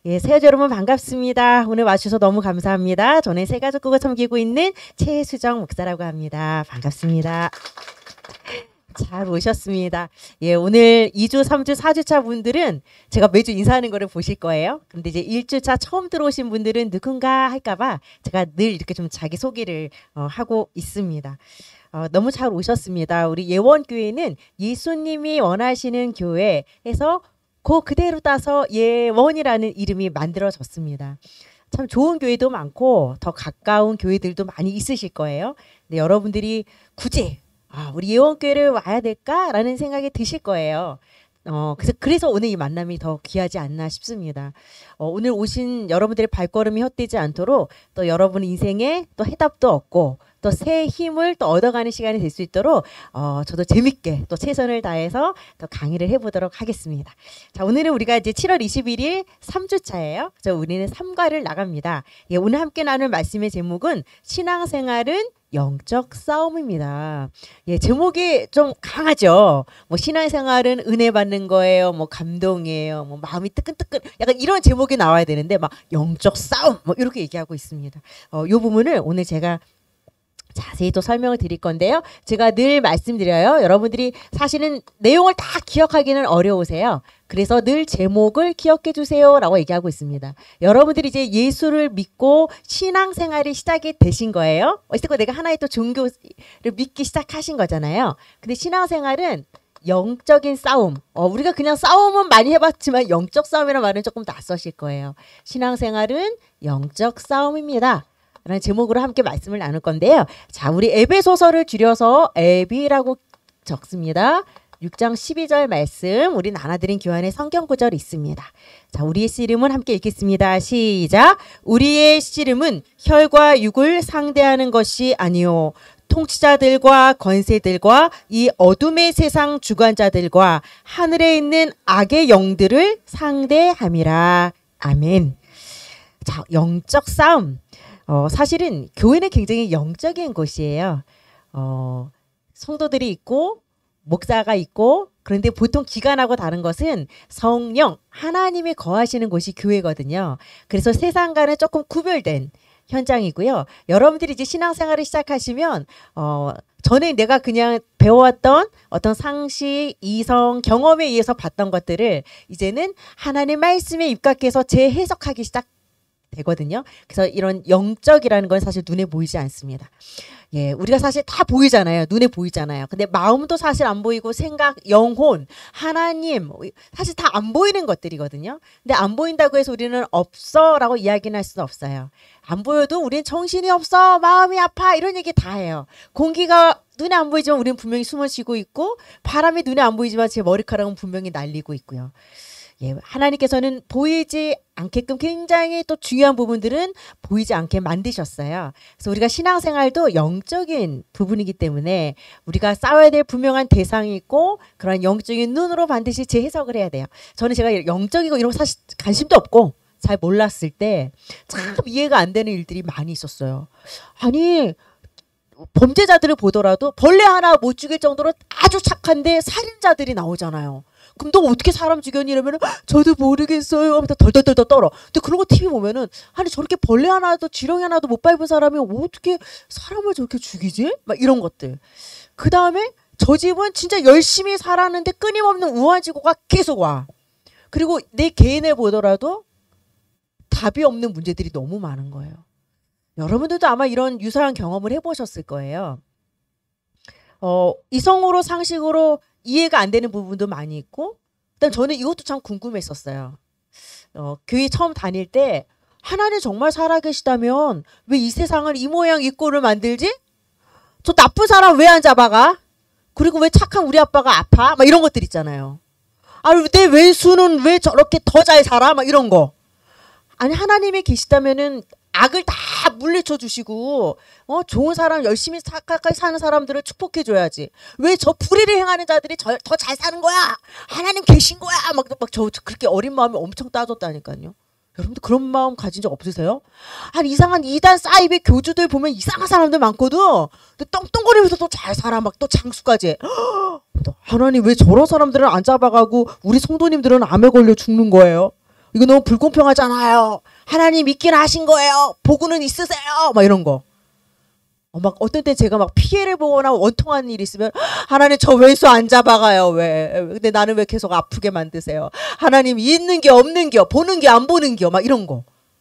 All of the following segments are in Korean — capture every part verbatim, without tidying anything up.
예, 새해자 여러분 반갑습니다. 오늘 와주셔서 너무 감사합니다. 저는 새가족국을 섬기고 있는 최수정 목사라고 합니다. 반갑습니다. 잘 오셨습니다. 예, 오늘 이 주, 삼 주, 사 주차 분들은 제가 매주 인사하는 거를 보실 거예요. 근데 이제 일 주차 처음 들어오신 분들은 누군가 할까봐 제가 늘 이렇게 좀 자기소개를 어, 하고 있습니다. 어, 너무 잘 오셨습니다. 우리 예원교회는 예수님이 원하시는 교회에서 그 그대로 따서 예원이라는 이름이 만들어졌습니다. 참 좋은 교회도 많고 더 가까운 교회들도 많이 있으실 거예요. 근데 여러분들이 굳이 아, 우리 예원교회를 와야 될까라는 생각이 드실 거예요. 어, 그래서, 그래서 오늘 이 만남이 더 귀하지 않나 싶습니다. 어, 오늘 오신 여러분들의 발걸음이 헛되지 않도록 또 여러분 인생에 또 해답도 얻고 또 새 힘을 또 얻어가는 시간이 될 수 있도록 어, 저도 재밌게 또 최선을 다해서 또 강의를 해보도록 하겠습니다. 자, 오늘은 우리가 이제 칠월 이십일일 삼 주차예요. 그래서 우리는 삼과를 나갑니다. 예, 오늘 함께 나눌 말씀의 제목은 신앙생활은 영적 싸움입니다. 예, 제목이 좀 강하죠. 뭐 신앙생활은 은혜 받는 거예요. 뭐 감동이에요. 뭐 마음이 뜨끈뜨끈. 약간 이런 제목이 나와야 되는데 막 영적 싸움 뭐 이렇게 얘기하고 있습니다. 어, 요 부분을 오늘 제가 자세히 또 설명을 드릴 건데요. 제가 늘 말씀드려요. 여러분들이 사실은 내용을 다 기억하기는 어려우세요. 그래서 늘 제목을 기억해 주세요 라고 얘기하고 있습니다. 여러분들이 이제 예수를 믿고 신앙생활이 시작이 되신 거예요. 어쨌든 내가 하나의 또 종교를 믿기 시작하신 거잖아요. 근데 신앙생활은 영적인 싸움. 어, 우리가 그냥 싸움은 많이 해봤지만 영적 싸움이라는 말은 조금 낯서실 거예요. 신앙생활은 영적 싸움입니다. 라는 제목으로 함께 말씀을 나눌 건데요. 자, 우리 에베소서를 줄여서 에비라고 적습니다. 육 장 십이 절 말씀, 우리 나눠드린 교환의 성경 구절이 있습니다. 자, 우리의 씨름은 함께 읽겠습니다. 시작. 우리의 씨름은 혈과 육을 상대하는 것이 아니요 통치자들과 권세들과 이 어둠의 세상 주관자들과 하늘에 있는 악의 영들을 상대함이라. 아멘. 자, 영적 싸움. 어, 사실은 교회는 굉장히 영적인 곳이에요. 어, 성도들이 있고 목사가 있고 그런데 보통 기관하고 다른 것은 성령 하나님이 거하시는 곳이 교회거든요. 그래서 세상과는 조금 구별된 현장이고요. 여러분들이 이제 신앙생활을 시작하시면 어, 전에 내가 그냥 배워왔던 어떤 상식, 이성, 경험에 의해서 봤던 것들을 이제는 하나님 말씀에 입각해서 재해석하기 시작 되거든요. 그래서 이런 영적이라는 건 사실 눈에 보이지 않습니다. 예, 우리가 사실 다 보이잖아요. 눈에 보이잖아요. 근데 마음도 사실 안 보이고 생각, 영혼, 하나님 사실 다 안 보이는 것들이거든요. 근데 안 보인다고 해서 우리는 없어라고 이야기는 할 수는 없어요. 안 보여도 우리는 정신이 없어, 마음이 아파 이런 얘기 다 해요. 공기가 눈에 안 보이지만 우리는 분명히 숨을 쉬고 있고 바람이 눈에 안 보이지만 제 머리카락은 분명히 날리고 있고요. 예, 하나님께서는 보이지 않게끔 굉장히 또 중요한 부분들은 보이지 않게 만드셨어요. 그래서 우리가 신앙생활도 영적인 부분이기 때문에 우리가 싸워야 될 분명한 대상이 있고 그런 영적인 눈으로 반드시 재해석을 해야 돼요. 저는 제가 영적이고 이런 거 사실 관심도 없고 잘 몰랐을 때 참 이해가 안 되는 일들이 많이 있었어요. 아니 범죄자들을 보더라도 벌레 하나 못 죽일 정도로 아주 착한데 살인자들이 나오잖아요. 그럼 너 어떻게 사람 죽였니? 이러면 저도 모르겠어요 하면서 덜덜덜덜 떨어. 근데 그런 거 티비 보면은 아니 저렇게 벌레 하나도 지렁이 하나도 못 밟은 사람이 어떻게 사람을 저렇게 죽이지? 막 이런 것들. 그 다음에 저 집은 진짜 열심히 살았는데 끊임없는 우환지고가 계속 와. 그리고 내 개인을 보더라도 답이 없는 문제들이 너무 많은 거예요. 여러분들도 아마 이런 유사한 경험을 해보셨을 거예요. 어, 이성으로 상식으로 이해가 안 되는 부분도 많이 있고 그다음 저는 이것도 참 궁금했었어요. 어, 교회 처음 다닐 때 하나님 정말 살아계시다면 왜 이 세상을 이 모양 이 꼴을 만들지? 저 나쁜 사람 왜 안 잡아가? 그리고 왜 착한 우리 아빠가 아파? 막 이런 것들 있잖아요. 아, 내 왼수는 왜 저렇게 더 잘 살아? 막 이런 거. 아니 하나님이 계시다면은 악을 다 물리쳐 주시고 어 좋은 사람 열심히 착하게 사는 사람들을 축복해 줘야지. 왜 저 불의를 행하는 자들이 더 잘 사는 거야? 하나님 계신 거야? 막 막 저 그렇게 어린 마음이 엄청 따졌다니까요. 여러분들 그런 마음 가진 적 없으세요? 아니 이상한 이단 사이비 교주들 보면 이상한 사람들 많거든. 근데 떵떵거리면서 또 잘 살아. 막 또 장수까지. 하나님 왜 저런 사람들은 안 잡아가고 우리 성도님들은 암에 걸려 죽는 거예요? 이거 너무 불공평하잖아요. 하나님 있긴 하신 거예요. 복은 있으세요. 막 이런 거. 어, 막 어떤 때 제가 막 피해를 보거나 원통한 일이 있으면 하나님 저 왼수 안 잡아가요. 왜? 근데 나는 왜 계속 아프게 만드세요? 하나님 있는 게 없는 게 보는 게 안 보는 게 막 이런 거.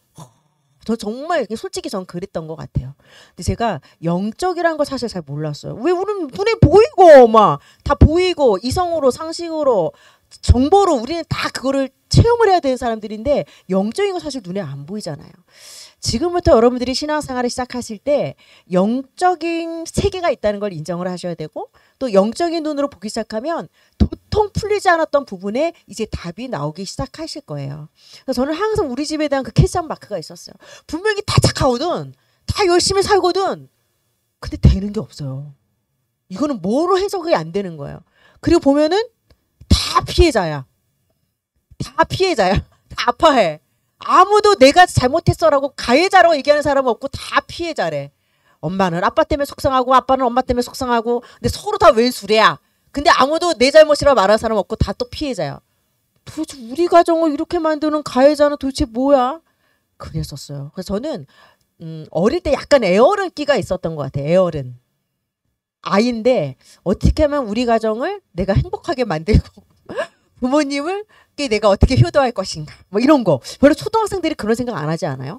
저 정말 솔직히 전 그랬던 것 같아요. 근데 제가 영적이라는 걸 사실 잘 몰랐어요. 왜 우리는 눈에 보이고 막 다 보이고 이성으로 상식으로 정보로 우리는 다 그거를 체험을 해야 되는 사람들인데 영적인 거 사실 눈에 안 보이잖아요. 지금부터 여러분들이 신앙생활을 시작하실 때 영적인 세계가 있다는 걸 인정을 하셔야 되고 또 영적인 눈으로 보기 시작하면 도통 풀리지 않았던 부분에 이제 답이 나오기 시작하실 거예요. 그래서 저는 항상 우리 집에 대한 그 캐치한 마크가 있었어요. 분명히 다 착하거든. 다 열심히 살거든. 근데 되는 게 없어요. 이거는 뭐로 해석이 안 되는 거예요. 그리고 보면은 다 피해자야. 다 피해자야. 다 아파해. 아무도 내가 잘못했어라고 가해자라고 얘기하는 사람은 없고 다 피해자래. 엄마는 아빠 때문에 속상하고 아빠는 엄마 때문에 속상하고 근데 서로 다 왼수래야. 근데 아무도 내 잘못이라고 말하는 사람 없고 다 또 피해자야. 도대체 우리 가정을 이렇게 만드는 가해자는 도대체 뭐야? 그랬었어요. 그래서 저는 음, 어릴 때 약간 애어른 끼가 있었던 것 같아요. 애어른. 아이인데 어떻게 하면 우리 가정을 내가 행복하게 만들고 부모님을 내가 어떻게 효도할 것인가 뭐 이런 거. 별로 초등학생들이 그런 생각 안 하지 않아요?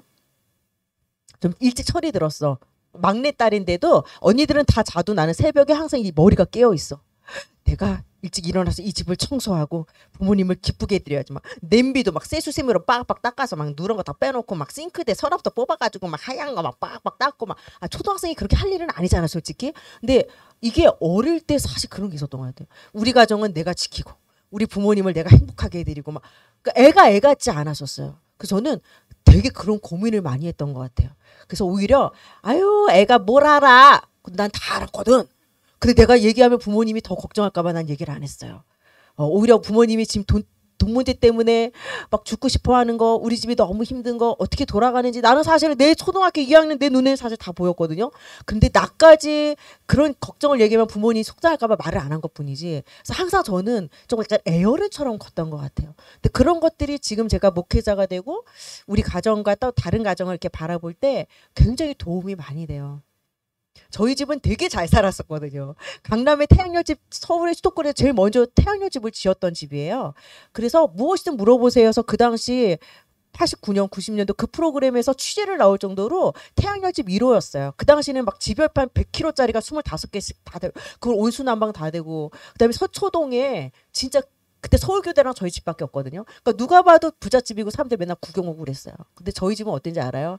좀 일찍 철이 들었어. 막내딸인데도 언니들은 다 자도 나는 새벽에 항상 이 머리가 깨어 있어. 내가 일찍 일어나서 이 집을 청소하고 부모님을 기쁘게 해드려야지. 막 냄비도 막 쇠수세미로 빡빡 닦아서 막 누런 거 다 빼놓고 막 싱크대 서랍도 뽑아가지고 막 하얀 거 막 빡빡 닦고 막 아, 초등학생이 그렇게 할 일은 아니잖아 솔직히. 근데 이게 어릴 때 사실 그런 게 있었던 것 같아요. 우리 가정은 내가 지키고 우리 부모님을 내가 행복하게 해드리고 막 그러니까 애가 애 같지 않았었어요. 그래서 저는 되게 그런 고민을 많이 했던 것 같아요. 그래서 오히려 아유 애가 뭘 알아. 난 다 알았거든. 근데 내가 얘기하면 부모님이 더 걱정할까 봐 난 얘기를 안 했어요. 어, 오히려 부모님이 지금 돈, 돈 문제 때문에 막 죽고 싶어 하는 거 우리 집이 너무 힘든 거 어떻게 돌아가는지 나는 사실 내 초등학교 이 학년 내 눈에는 사실 다 보였거든요. 근데 나까지 그런 걱정을 얘기하면 부모님이 속상할까 봐 말을 안 한 것뿐이지. 그래서 항상 저는 좀 약간 애어른처럼 컸던 것 같아요. 근데 그런 것들이 지금 제가 목회자가 되고 우리 가정과 또 다른 가정을 이렇게 바라볼 때 굉장히 도움이 많이 돼요. 저희 집은 되게 잘 살았었거든요. 강남에 태양열집 서울의 수도권에서 제일 먼저 태양열집을 지었던 집이에요. 그래서 무엇이든 물어보세요 해서 그 당시 팔십구 년 구십 년도 그 프로그램에서 취재를 나올 정도로 태양열집 일 호였어요. 그 당시는 막 집열판 백 킬로그램짜리가 스물다섯 개씩 다 되고 그걸 온수난방 다 되고 그다음에 서초동에 진짜 그때 서울교대랑 저희 집밖에 없거든요. 그러니까 누가 봐도 부잣집이고 사람들 맨날 구경 오고 그랬어요. 근데 저희 집은 어땠는지 알아요?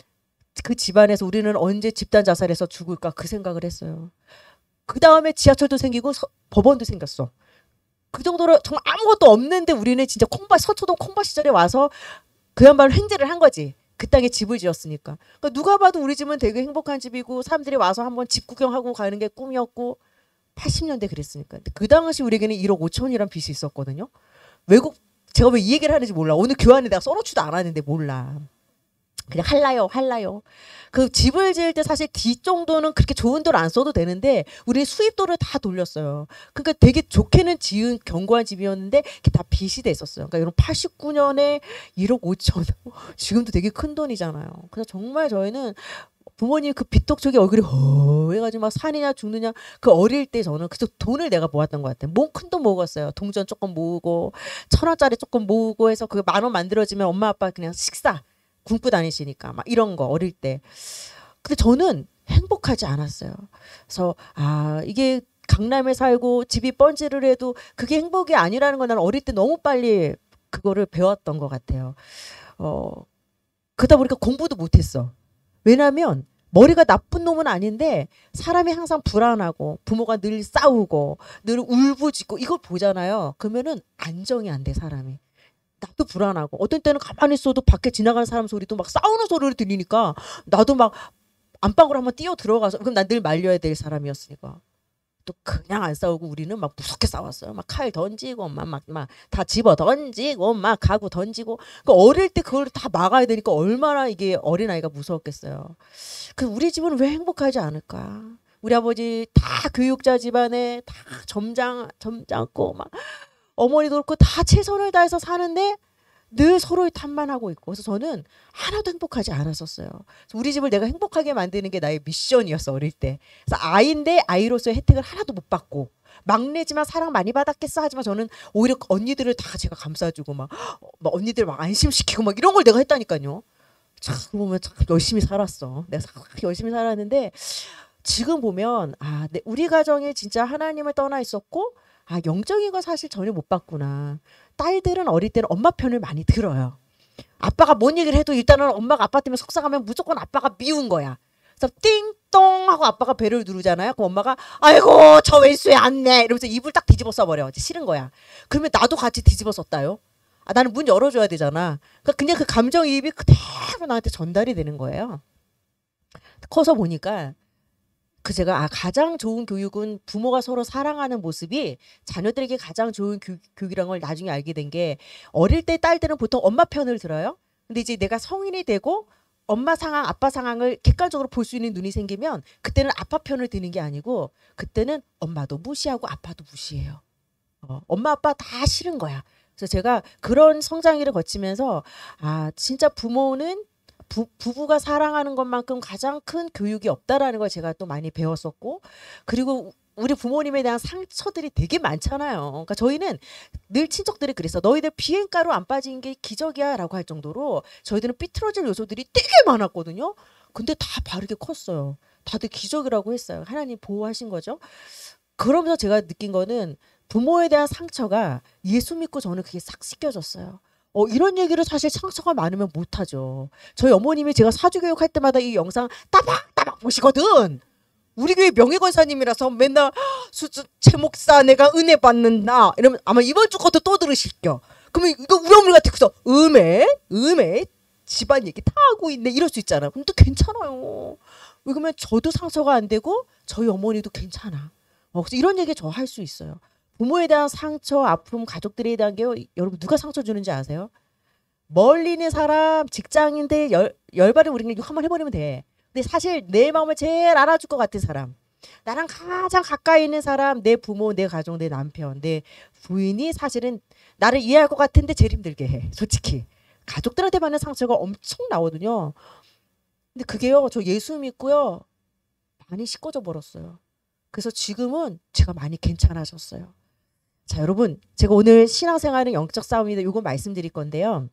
그 집안에서 우리는 언제 집단 자살해서 죽을까 그 생각을 했어요. 그 다음에 지하철도 생기고 서, 법원도 생겼어. 그 정도로 정말 아무것도 없는데 우리는 진짜 콩밭 서초동 콩밭 시절에 와서 그야말로 횡재를 한 거지. 그 땅에 집을 지었으니까. 그러니까 누가 봐도 우리 집은 되게 행복한 집이고 사람들이 와서 한번 집 구경하고 가는 게 꿈이었고 팔십 년대 그랬으니까. 근데 그 당시 우리에게는 일억 오천이란 빚이 있었거든요. 외국 제가 왜 이 얘기를 하는지 몰라. 오늘 교환에 내가 써놓지도 않았는데 몰라. 그냥 할라요 할라요. 그 집을 지을 때 사실 뒷정도는 그렇게 좋은 돈을 안 써도 되는데 우리 수입돈을 다 돌렸어요. 그러니까 되게 좋게는 지은 견고한 집이었는데 그게 다 빚이 됐었어요. 그러니까 이런 팔십구 년에 일억 오천 지금도 되게 큰 돈이잖아요. 그래서 정말 저희는 부모님 그 빚독촉이 얼굴이 허해가지고 막 사느냐 죽느냐 그 어릴 때 저는 그저 돈을 내가 모았던 것 같아요. 뭐 큰 돈 모았어요. 동전 조금 모으고 천 원짜리 조금 모으고 해서 그 만 원 만들어지면 엄마 아빠 그냥 식사 굶고 다니시니까 막 이런 거 어릴 때. 근데 저는 행복하지 않았어요. 그래서 아 이게 강남에 살고 집이 번지를 해도 그게 행복이 아니라는 건 나는 어릴 때 너무 빨리 그거를 배웠던 것 같아요. 어 그러다 보니까 공부도 못했어. 왜냐하면 머리가 나쁜 놈은 아닌데 사람이 항상 불안하고 부모가 늘 싸우고 늘 울부짖고 이걸 보잖아요. 그러면은 안정이 안 돼 사람이. 나도 불안하고 어떤 때는 가만히 있어도 밖에 지나가는 사람 소리도 막 싸우는 소리를 들리니까 나도 막 안방으로 한번 뛰어 들어가서 그럼 난 늘 말려야 될 사람이었으니까 또 그냥 안 싸우고 우리는 막 무섭게 싸웠어요. 막 칼 던지고 막 막 막 다 집어 던지고 막 가구 던지고 그러니까 어릴 때 그걸 다 막아야 되니까 얼마나 이게 어린아이가 무서웠겠어요. 그 우리 집은 왜 행복하지 않을까? 우리 아버지 다 교육자 집안에 다 점장 점장고 막 어머니도 그렇고 다 최선을 다해서 사는데 늘 서로의 탓만 하고 있고. 그래서 저는 하나도 행복하지 않았었어요. 그래서 우리 집을 내가 행복하게 만드는 게 나의 미션이었어, 어릴 때. 그래서 아이인데 아이로서의 혜택을 하나도 못 받고, 막내지만 사랑 많이 받았겠어 하지만 저는 오히려 언니들을 다 제가 감싸주고 막, 막 언니들 막 안심시키고 막 이런 걸 내가 했다니까요. 참 보면 참 열심히 살았어. 내가 참 열심히 살았는데 지금 보면 아, 내- 우리 가정에 진짜 하나님을 떠나 있었고, 아, 영적인 거 사실 전혀 못 봤구나. 딸들은 어릴 때는 엄마 편을 많이 들어요. 아빠가 뭔 얘기를 해도 일단은 엄마가 아빠 때문에 속상하면 무조건 아빠가 미운 거야. 그래서 띵동 하고 아빠가 배를 누르잖아요. 그럼 엄마가 아이고 저 왼수에 안내 이러면서 이불 딱 뒤집어 써버려. 이제 싫은 거야. 그러면 나도 같이 뒤집어 썼다요. 아, 나는 문 열어줘야 되잖아. 그러니까 그냥 그 감정이입이 그대로 나한테 전달이 되는 거예요. 커서 보니까 그 제가 아, 가장 좋은 교육은 부모가 서로 사랑하는 모습이 자녀들에게 가장 좋은 교, 교육이란 걸 나중에 알게 된 게, 어릴 때 딸들은 보통 엄마 편을 들어요. 근데 이제 내가 성인이 되고 엄마 상황, 아빠 상황을 객관적으로 볼 수 있는 눈이 생기면 그때는 아빠 편을 드는 게 아니고 그때는 엄마도 무시하고 아빠도 무시해요. 어, 엄마 아빠 다 싫은 거야. 그래서 제가 그런 성장기를 거치면서 아, 진짜 부모는 부, 부부가 사랑하는 것만큼 가장 큰 교육이 없다라는 걸 제가 또 많이 배웠었고, 그리고 우리 부모님에 대한 상처들이 되게 많잖아요. 그러니까 저희는 늘 친척들이 그랬어. 너희들 비행가로 안 빠진 게 기적이야 라고 할 정도로 저희들은 삐뚤어질 요소들이 되게 많았거든요. 근데 다 바르게 컸어요. 다들 기적이라고 했어요. 하나님 보호하신 거죠. 그러면서 제가 느낀 거는 부모에 대한 상처가 예수 믿고 저는 그게 싹 씻겨졌어요. 어, 이런 얘기를 사실 상처가 많으면 못하죠. 저희 어머님이 제가 사주교육 할 때마다 이 영상 따박따박 보시거든. 우리 교회 명예권사님이라서 맨날 수주 최 목사 내가 은혜 받는다 이러면 아마 이번 주 것도 또 들으실겨. 그러면 이거 우리 어머니 같아서 음에 음에 집안 얘기 다 하고 있네 이럴 수 있잖아. 근데 괜찮아요. 왜 그러면 저도 상처가 안 되고 저희 어머니도 괜찮아. 어, 그래서 이런 얘기 저 할 수 있어요. 부모에 대한 상처, 아픔, 가족들에 대한 게 여러분 누가 상처 주는지 아세요? 멀리 있는 사람, 직장인들 열, 열받으면 우리는 욕 한번 해버리면 돼. 근데 사실 내 마음을 제일 알아줄 것 같은 사람, 나랑 가장 가까이 있는 사람, 내 부모, 내 가족, 내 남편, 내 부인이 사실은 나를 이해할 것 같은데 제일 힘들게 해. 솔직히. 가족들한테 받는 상처가 엄청 나거든요. 근데 그게요, 저 예수 믿고요, 많이 씻겨져 버렸어요. 그래서 지금은 제가 많이 괜찮아졌어요. 자, 여러분, 제가 오늘 신앙생활은 영적 싸움이다 이거 말씀드릴 건데요.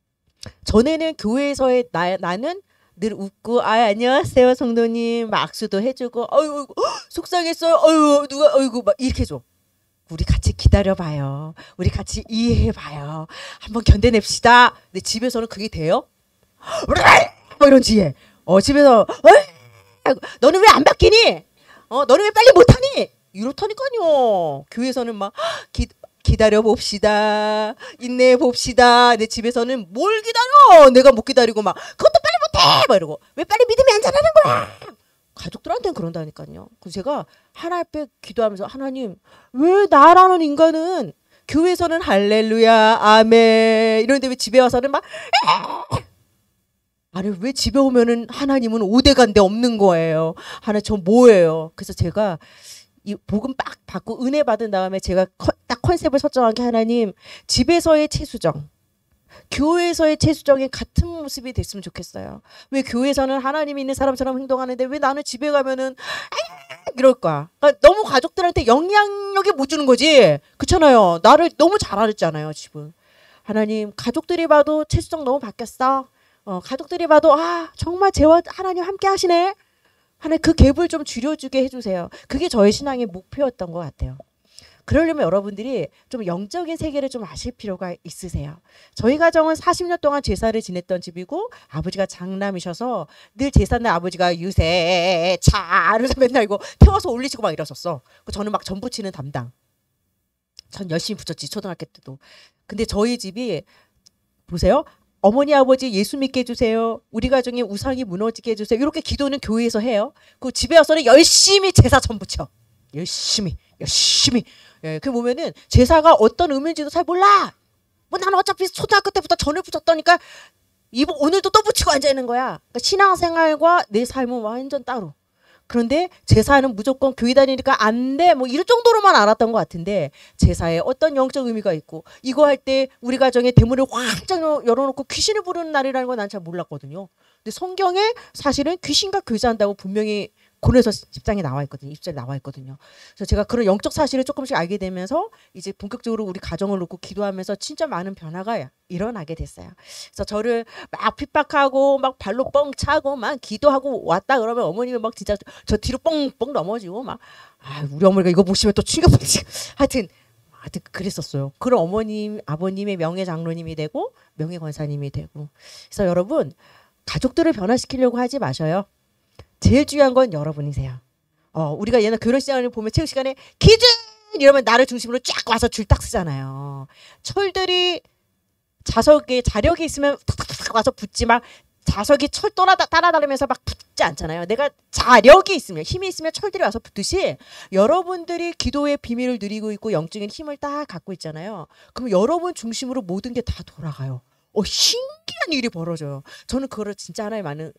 전에는 교회에서의 나, 나는 늘 웃고 아 안녕하세요 성도님 막 악수도 해주고 어유 속상했어요 어유 누가 어이구 막 이렇게 해줘. 우리 같이 기다려봐요. 우리 같이 이해해봐요. 한번 견뎌냅시다. 근데 집에서는 그게 돼요? 뭐 이런 지혜. 어 집에서 어이, 너는 왜 안 바뀌니? 어 너는 왜 빨리 못하니? 이렇다니까요. 교회에서는 막 기, 기다려 봅시다. 인내해 봅시다. 내 집에서는 뭘 기다려? 내가 못 기다리고 막 그것도 빨리 못해. 막 이러고 왜 빨리 믿음이 안 자라는 거야? 가족들한테는 그런다니까요. 그래서 제가 하나님 앞에 기도하면서 하나님 왜 나라는 인간은 교회에서는 할렐루야 아멘 이러는데 왜 집에 와서는 막 아니 왜 집에 오면은 하나님은 오대간데 없는 거예요. 하나 저 뭐예요? 그래서 제가 이 복음 빡 받고 은혜 받은 다음에 제가 컨, 딱 컨셉을 설정한 게 하나님 집에서의 채수정 교회에서의 채수정이 같은 모습이 됐으면 좋겠어요. 왜 교회에서는 하나님이 있는 사람처럼 행동하는데 왜 나는 집에 가면은 이럴까? 그러니까 너무 가족들한테 영향력이 못 주는 거지. 그렇잖아요. 나를 너무 잘 알았잖아요. 집은. 하나님 가족들이 봐도 채수정 너무 바뀌었어. 어, 가족들이 봐도 아 정말 재와 하나님 함께 하시네. 하나님 그 갭을 좀 줄여주게 해주세요. 그게 저의 신앙의 목표였던 것 같아요. 그러려면 여러분들이 좀 영적인 세계를 좀 아실 필요가 있으세요. 저희 가정은 사십 년 동안 제사를 지냈던 집이고 아버지가 장남이셔서 늘 제사날 아버지가 유세차 이러면서 맨날 이거 태워서 올리시고 막 이러셨어. 저는 막 전 부치는 담당. 전 열심히 붙였지 초등학교 때도. 근데 저희 집이 보세요. 어머니 아버지 예수 믿게 해주세요. 우리 가정에 우상이 무너지게 해주세요. 이렇게 기도는 교회에서 해요. 그 집에 와서는 열심히 제사 전 부쳐. 열심히 열심히. 예, 그 보면은 제사가 어떤 의미인지도 잘 몰라. 뭐 나는 어차피 초등학교 때부터 전을 붙였다니까 이번 오늘도 또 붙이고 앉아 있는 거야. 그러니까 신앙생활과 내 삶은 완전 따로. 그런데 제사는 무조건 교회 다니니까 안 돼. 뭐 이럴 정도로만 알았던 것 같은데 제사에 어떤 영적 의미가 있고 이거 할 때 우리 가정에 대문을 확장 열어놓고 귀신을 부르는 날이라는 건 난 잘 몰랐거든요. 근데 성경에 사실은 귀신과 교제한다고 분명히 고린도서 십 장에 나와 있거든요. 이십 절에 나와 있거든요. 그래서 제가 그런 영적 사실을 조금씩 알게 되면서 이제 본격적으로 우리 가정을 놓고 기도하면서 진짜 많은 변화가 일어나게 됐어요. 그래서 저를 막 핍박하고 막 발로 뻥 차고 막 기도하고 왔다 그러면 어머님이 막 진짜 저 뒤로 뻥뻥 넘어지고 막 아, 우리 어머니가 이거 보시면 또 충격받지. 하여튼 하여튼 그랬었어요. 그런 어머님, 아버님의 명예 장로님이 되고 명예 권사님이 되고. 그래서 여러분 가족들을 변화시키려고 하지 마셔요. 제일 중요한 건 여러분이세요. 어, 우리가 옛날 교련 시간을 보면 체육 시간에 기준 이러면 나를 중심으로 쫙 와서 줄 딱 쓰잖아요. 철들이 자석에 자력이 있으면 탁탁탁 와서 붙지 막 자석이 철 따라 따라다니면서 막 붙지 않잖아요. 내가 자력이 있으면 힘이 있으면 철들이 와서 붙듯이 여러분들이 기도의 비밀을 누리고 있고 영적인 힘을 딱 갖고 있잖아요. 그럼 여러분 중심으로 모든 게 다 돌아가요. 어, 신기한 일이 벌어져요. 저는 그거를 진짜 하나의 많은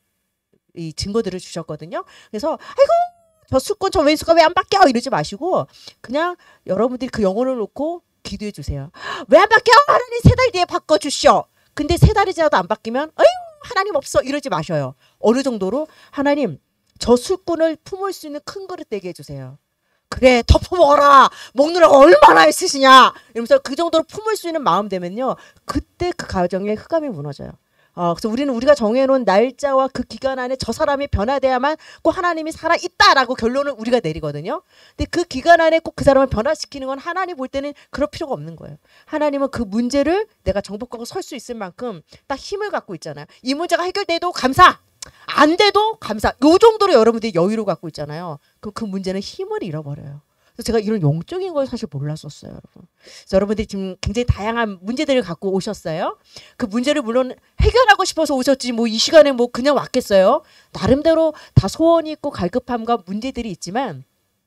이 증거들을 주셨거든요. 그래서 아이고 저 수권 저 왼수가 왜 안 바뀌어 이러지 마시고 그냥 여러분들이 그 영혼을 놓고 기도해 주세요. 왜 안 바뀌어? 하나님 세 달 뒤에 바꿔주시오. 근데 세 달이 지나도 안 바뀌면 아유 하나님 없어 이러지 마셔요. 어느 정도로 하나님 저 술꾼을 품을 수 있는 큰 그릇 되게 해주세요. 그래 덮어 먹어라. 먹느라고 얼마나 애쓰시냐 이러면서 그 정도로 품을 수 있는 마음 되면요. 그때 그 가정의 흑암이 무너져요. 어, 그래서 우리는 우리가 정해놓은 날짜와 그 기간 안에 저 사람이 변화돼야만 꼭 하나님이 살아있다라고 결론을 우리가 내리거든요. 근데 그 기간 안에 꼭 그 사람을 변화시키는 건 하나님 볼 때는 그럴 필요가 없는 거예요. 하나님은 그 문제를 내가 정복하고 설 수 있을 만큼 딱 힘을 갖고 있잖아요. 이 문제가 해결돼도 감사, 안 돼도 감사. 요 정도로 여러분들이 여유를 갖고 있잖아요. 그럼 그 문제는 힘을 잃어버려요. 그래서 제가 이런 영적인 걸 사실 몰랐었어요, 여러분. 그래서 여러분들이 지금 굉장히 다양한 문제들을 갖고 오셨어요. 그 문제를 물론 해결하고 싶어서 오셨지 뭐 이 시간에 뭐 그냥 왔겠어요. 나름대로 다 소원이 있고 갈급함과 문제들이 있지만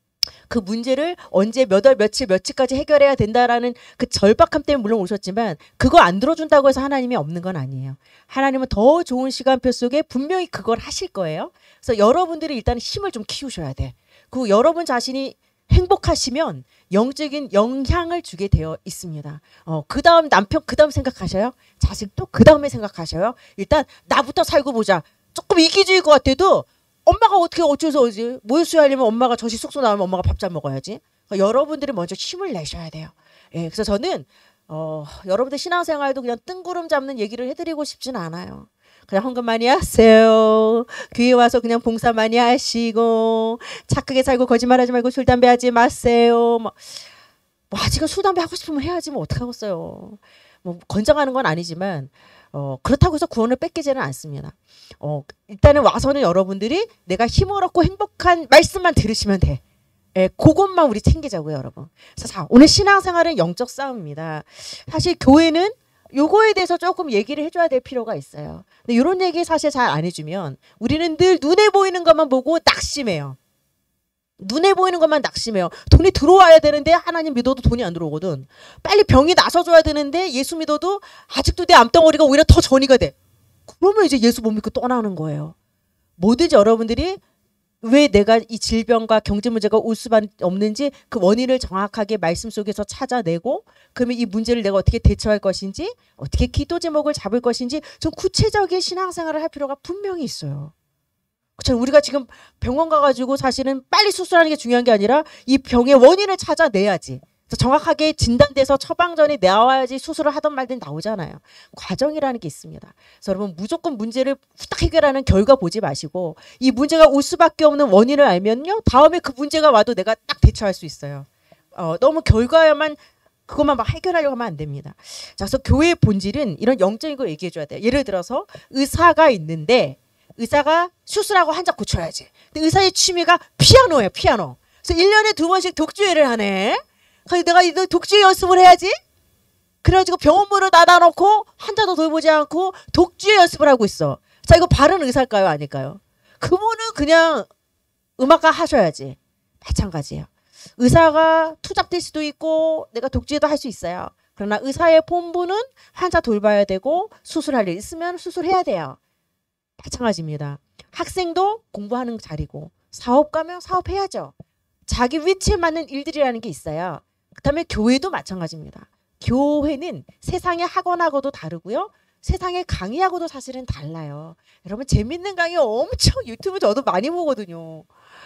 그 문제를 언제 몇 월 며칠 며칠까지 해결해야 된다라는 그 절박함 때문에 물론 오셨지만 그거 안 들어준다고 해서 하나님이 없는 건 아니에요. 하나님은 더 좋은 시간표 속에 분명히 그걸 하실 거예요. 그래서 여러분들이 일단 힘을 좀 키우셔야 돼. 그 여러분 자신이 행복하시면 영적인 영향을 주게 되어 있습니다. 어, 그 다음 남편 그 다음 생각하셔요. 자식도 그 다음에 생각하셔요. 일단 나부터 살고 보자. 조금 이기주의일 것 같아도 엄마가 어떻게 어째서 오지? 모유수유 하려면 엄마가 젖이 쏙쏙 나오면 엄마가 밥 잘 먹어야지. 그러니까 여러분들이 먼저 힘을 내셔야 돼요. 예, 그래서 저는 어, 여러분들 신앙생활도 그냥 뜬구름 잡는 얘기를 해드리고 싶진 않아요. 그냥 헌금 많이 하세요. 교회 와서 그냥 봉사 많이 하시고 착하게 살고 거짓말하지 말고 술 담배 하지 마세요. 뭐, 뭐 아직은 술 담배 하고 싶으면 해야지 뭐 어떡하겠어요. 뭐 권장하는 건 아니지만 어, 그렇다고 해서 구원을 뺏기지는 않습니다. 어, 일단은 와서는 여러분들이 내가 힘을 얻고 행복한 말씀만 들으시면 돼. 예, 그것만 우리 챙기자고요, 여러분. 그래서 자, 오늘 신앙생활은 영적 싸움입니다. 사실 교회는 요거에 대해서 조금 얘기를 해줘야 될 필요가 있어요. 근데 이런 얘기 사실 잘 안 해주면 우리는 늘 눈에 보이는 것만 보고 낙심해요. 눈에 보이는 것만 낙심해요. 돈이 들어와야 되는데 하나님 믿어도 돈이 안 들어오거든. 빨리 병이 나서줘야 되는데 예수 믿어도 아직도 내 암덩어리가 오히려 더 전이가 돼. 그러면 이제 예수 못 믿고 떠나는 거예요. 뭐든지 여러분들이 왜 내가 이 질병과 경제 문제가 올 수밖에 없는지 그 원인을 정확하게 말씀 속에서 찾아내고 그러면 이 문제를 내가 어떻게 대처할 것인지 어떻게 기도 제목을 잡을 것인지 좀 구체적인 신앙생활을 할 필요가 분명히 있어요. 그렇죠. 우리가 지금 병원 가가지고 사실은 빨리 수술하는 게 중요한 게 아니라 이 병의 원인을 찾아내야지. 정확하게 진단돼서 처방전이 나와야지 수술을 하던 말든 나오잖아요. 과정이라는 게 있습니다. 그래서 여러분 무조건 문제를 후딱 해결하는 결과 보지 마시고 이 문제가 올 수밖에 없는 원인을 알면요. 다음에 그 문제가 와도 내가 딱 대처할 수 있어요. 어, 너무 결과야만 그것만 막 해결하려고 하면 안 됩니다. 자, 그래서 교회의 본질은 이런 영적인 걸 얘기해 줘야 돼요. 예를 들어서 의사가 있는데 의사가 수술하고 환자 고쳐야지. 근데 의사의 취미가 피아노예요. 피아노. 그래서 일 년에 두 번씩 독주회를 하네. 그래서 내가 이 독주회 연습을 해야지. 그래가지고 병원문을 닫아놓고 환자도 돌보지 않고 독주회 연습을 하고 있어. 자, 이거 바른 의사일까요? 아닐까요? 그분은 그냥 음악가 하셔야지. 마찬가지예요. 의사가 투잡될 수도 있고 내가 독주회도 할 수 있어요. 그러나 의사의 본분은 환자 돌봐야 되고 수술할 일 있으면 수술해야 돼요. 마찬가지입니다. 학생도 공부하는 자리고 사업가면 사업해야죠. 자기 위치에 맞는 일들이라는 게 있어요. 그다음에 교회도 마찬가지입니다. 교회는 세상의 학원하고도 다르고요. 세상의 강의하고도 사실은 달라요. 여러분 재밌는 강의 엄청 유튜브 저도 많이 보거든요.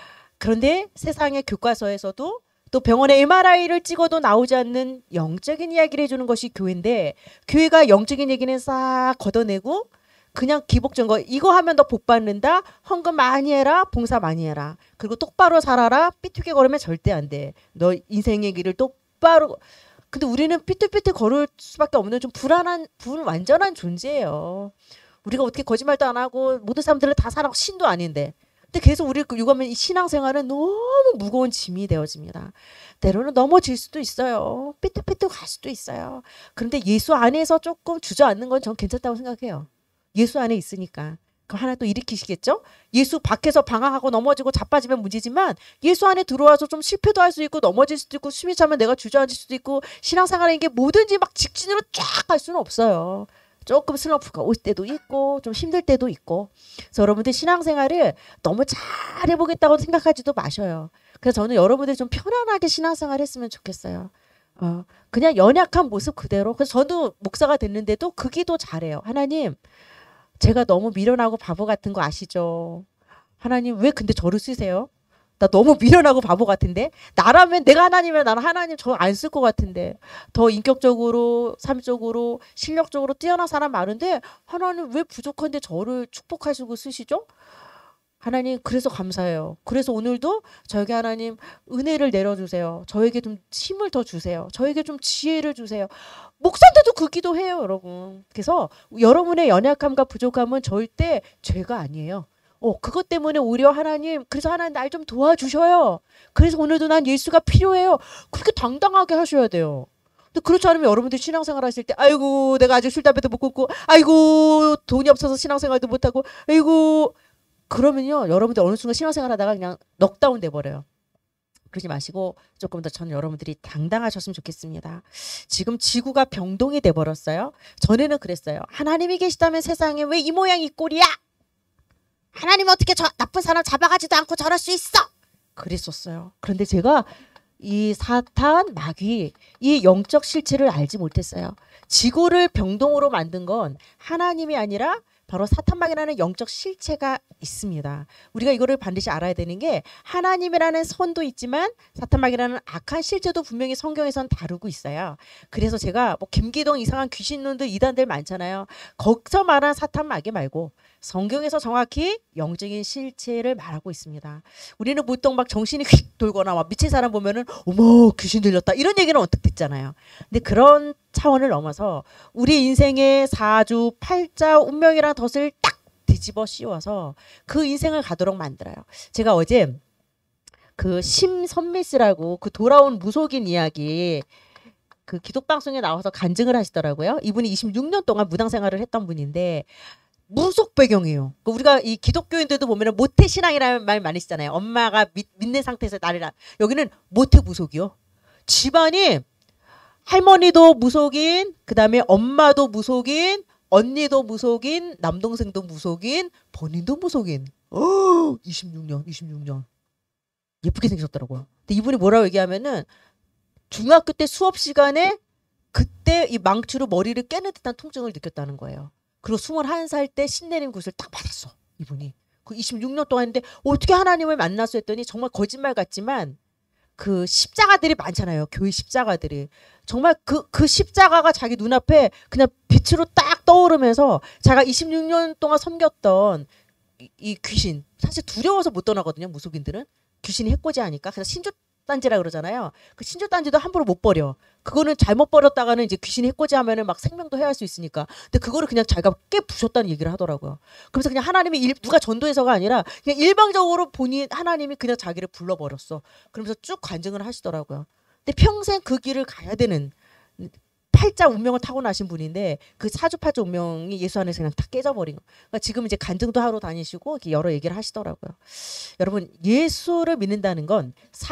그런데 세상의 교과서에서도 또 병원에 엠알아이를 찍어도 나오지 않는 영적인 이야기를 해주는 것이 교회인데, 교회가 영적인 얘기는 싹 걷어내고 그냥 기복적인 거, 이거 하면 너 복 받는다, 헌금 많이 해라, 봉사 많이 해라, 그리고 똑바로 살아라, 삐뚤게 걸으면 절대 안 돼, 너 인생의 길을 똑바로. 근데 우리는 삐뚤삐뚤 걸을 수밖에 없는 좀 불안한, 불완전한 존재예요. 우리가 어떻게 거짓말도 안 하고 모든 사람들을 다 사랑하고 신도 아닌데, 근데 계속 우리를 유감하면 이 신앙생활은 너무 무거운 짐이 되어집니다. 때로는 넘어질 수도 있어요. 삐뚤삐뚤 갈 수도 있어요. 그런데 예수 안에서 조금 주저앉는 건 전 괜찮다고 생각해요. 예수 안에 있으니까. 그럼 하나 또 일으키시겠죠? 예수 밖에서 방황하고 넘어지고 자빠지면 문제지만, 예수 안에 들어와서 좀 실패도 할 수 있고 넘어질 수도 있고 숨이 차면 내가 주저앉을 수도 있고, 신앙생활인 게 뭐든지 막 직진으로 쫙 갈 수는 없어요. 조금 슬럼프가 올 때도 있고 좀 힘들 때도 있고. 그래서 여러분들 신앙생활을 너무 잘 해보겠다고 생각하지도 마셔요. 그래서 저는 여러분들이 좀 편안하게 신앙생활 했으면 좋겠어요. 어, 그냥 연약한 모습 그대로. 그래서 저도 목사가 됐는데도 그 기도 잘해요. 하나님, 제가 너무 미련하고 바보 같은 거 아시죠? 하나님 왜 근데 저를 쓰세요? 나 너무 미련하고 바보 같은데? 나라면, 내가 하나님이면 나는 하나님 저 안 쓸 것 같은데, 더 인격적으로 삶적으로 실력적으로 뛰어난 사람 많은데 하나님 왜 부족한데 저를 축복하시고 쓰시죠? 하나님 그래서 감사해요. 그래서 오늘도 저에게 하나님 은혜를 내려주세요. 저에게 좀 힘을 더 주세요. 저에게 좀 지혜를 주세요. 목사인데도 그 기도해요, 여러분. 그래서 여러분의 연약함과 부족함은 절대 죄가 아니에요. 어, 그것 때문에 오히려 하나님, 그래서 하나님 날 좀 도와주셔요. 그래서 오늘도 난 예수가 필요해요. 그렇게 당당하게 하셔야 돼요. 근데 그렇지 않으면 여러분들 신앙생활 하실 때, 아이고 내가 아직 술 담배도 못 끊고, 아이고 돈이 없어서 신앙생활도 못하고, 아이고, 그러면요 여러분들 어느 순간 신앙생활 하다가 그냥 넉다운 돼버려요. 그러지 마시고 조금 더 저는 여러분들이 당당하셨으면 좋겠습니다. 지금 지구가 병동이 돼버렸어요. 전에는 그랬어요. 하나님이 계시다면 세상에 왜 이 모양 이 꼴이야? 하나님 어떻게 저 나쁜 사람 잡아가지도 않고 저럴 수 있어? 그랬었어요. 그런데 제가 이 사탄, 마귀, 이 영적 실체를 알지 못했어요. 지구를 병동으로 만든 건 하나님이 아니라 바로 사탄, 마귀라는 영적 실체가 있습니다. 우리가 이거를 반드시 알아야 되는 게, 하나님이라는 선도 있지만 사탄, 마귀라는 악한 실체도 분명히 성경에선 다루고 있어요. 그래서 제가 뭐 김기동 이상한 귀신론들 이단들 많잖아요. 거기서 말한 사탄, 마귀 말고 성경에서 정확히 영적인 실체를 말하고 있습니다. 우리는 보통 막 정신이 휙 돌거나 막 미친 사람 보면은 어머 귀신 들렸다 이런 얘기는 언뜻 듣잖아요. 근데 그런 차원을 넘어서 우리 인생의 사주, 팔자, 운명이란 덫을 딱 뒤집어 씌워서 그 인생을 가도록 만들어요. 제가 어제 그 심선미씨라고 그 돌아온 무속인 이야기 그 기독방송에 나와서 간증을 하시더라고요. 이분이 이십육 년 동안 무당 생활을 했던 분인데 무속 배경이에요. 우리가 이 기독교인들도 보면은 모태 신앙이라는 말 많이 쓰잖아요. 엄마가 믿, 믿는 상태에서 나를, 여기는 모태 무속이요. 집안이 할머니도 무속인, 그 다음에 엄마도 무속인, 언니도 무속인, 남동생도 무속인, 본인도 무속인. 어, 이십육 년, 이십육 년. 예쁘게 생겼더라고요. 근데 이분이 뭐라고 얘기하면은 중학교 때 수업 시간에 그때 이 망치로 머리를 깨는 듯한 통증을 느꼈다는 거예요. 그리고 스물한 살 때 신내림 굿을 딱 받았어, 이분이. 그 이십육 년 동안 했는데 어떻게 하나님을 만났어 했더니 정말 거짓말 같지만 그 십자가들이 많잖아요. 교회 십자가들이. 정말 그, 그 십자가가 자기 눈앞에 그냥 빛으로 딱 떠오르면서 자기가 이십육 년 동안 섬겼던 이, 이 귀신, 사실 두려워서 못 떠나거든요, 무속인들은. 귀신이 해코지하니까. 그래서 신주단지라 그러잖아요. 그 신주단지도 함부로 못 버려. 그거는 잘못 버렸다가는 이제 귀신이 해코지하면은 막 생명도 해할 수 있으니까. 근데 그거를 그냥 자기가 깨 부셨다는 얘기를 하더라고요. 그래서 그냥 하나님이 일, 누가 전도해서가 아니라 그냥 일방적으로 본인 하나님이 그냥 자기를 불러버렸어. 그러면서 쭉 간증을 하시더라고요. 근데 평생 그 길을 가야 되는 팔자 운명을 타고나신 분인데 그 사주팔자 운명이 예수 안에서 그냥 다 깨져버린 거. 그러니까 지금 이제 간증도 하러 다니시고 이렇게 여러 얘기를 하시더라고요. 여러분, 예수를 믿는다는 건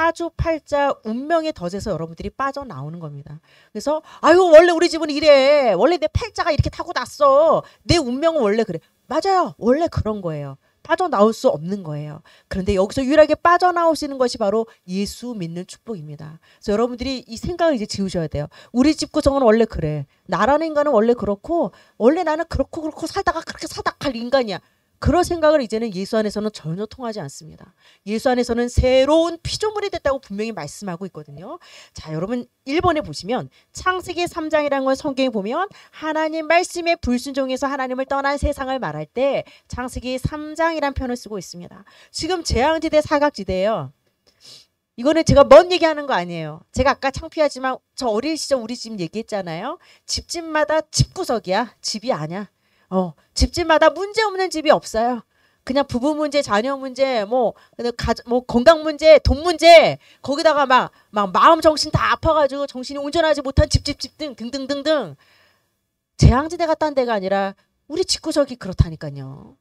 사주팔자 운명의 덫에서 여러분들이 빠져나오는 겁니다. 그래서 아유 원래 우리 집은 이래. 원래 내 팔자가 이렇게 타고났어. 내 운명은 원래 그래. 맞아요. 원래 그런 거예요. 빠져나올 수 없는 거예요. 그런데 여기서 유일하게 빠져나올 수 있는 것이 바로 예수 믿는 축복입니다. 그래서 여러분들이 이 생각을 이제 지우셔야 돼요. 우리 집 구성은 원래 그래. 나라는 인간은 원래 그렇고 원래 나는 그렇고 그렇고 살다가 그렇게 사닥할 인간이야. 그런 생각을 이제는 예수 안에서는 전혀 통하지 않습니다. 예수 안에서는 새로운 피조물이 됐다고 분명히 말씀하고 있거든요. 자, 여러분 일 번에 보시면 창세기 삼 장이라는 걸 성경에 보면 하나님 말씀에 불순종해서 하나님을 떠난 세상을 말할 때 창세기 삼 장이라는 표현을 쓰고 있습니다. 지금 재앙지대 사각지대예요. 이거는 제가 먼 얘기하는 거 아니에요. 제가 아까 창피하지만 저 어릴 시절 우리 집 얘기했잖아요. 집집마다 집구석이야. 집이 아니야. 어, 집집마다 문제 없는 집이 없어요. 그냥 부부 문제, 자녀 문제, 뭐, 가, 뭐 건강 문제, 돈 문제, 거기다가 막, 막 마음 정신 다 아파가지고 정신이 온전하지 못한 집집집 등 등등등등. 재앙지대 같다는 데가 아니라 우리 집구석이 그렇다니까요.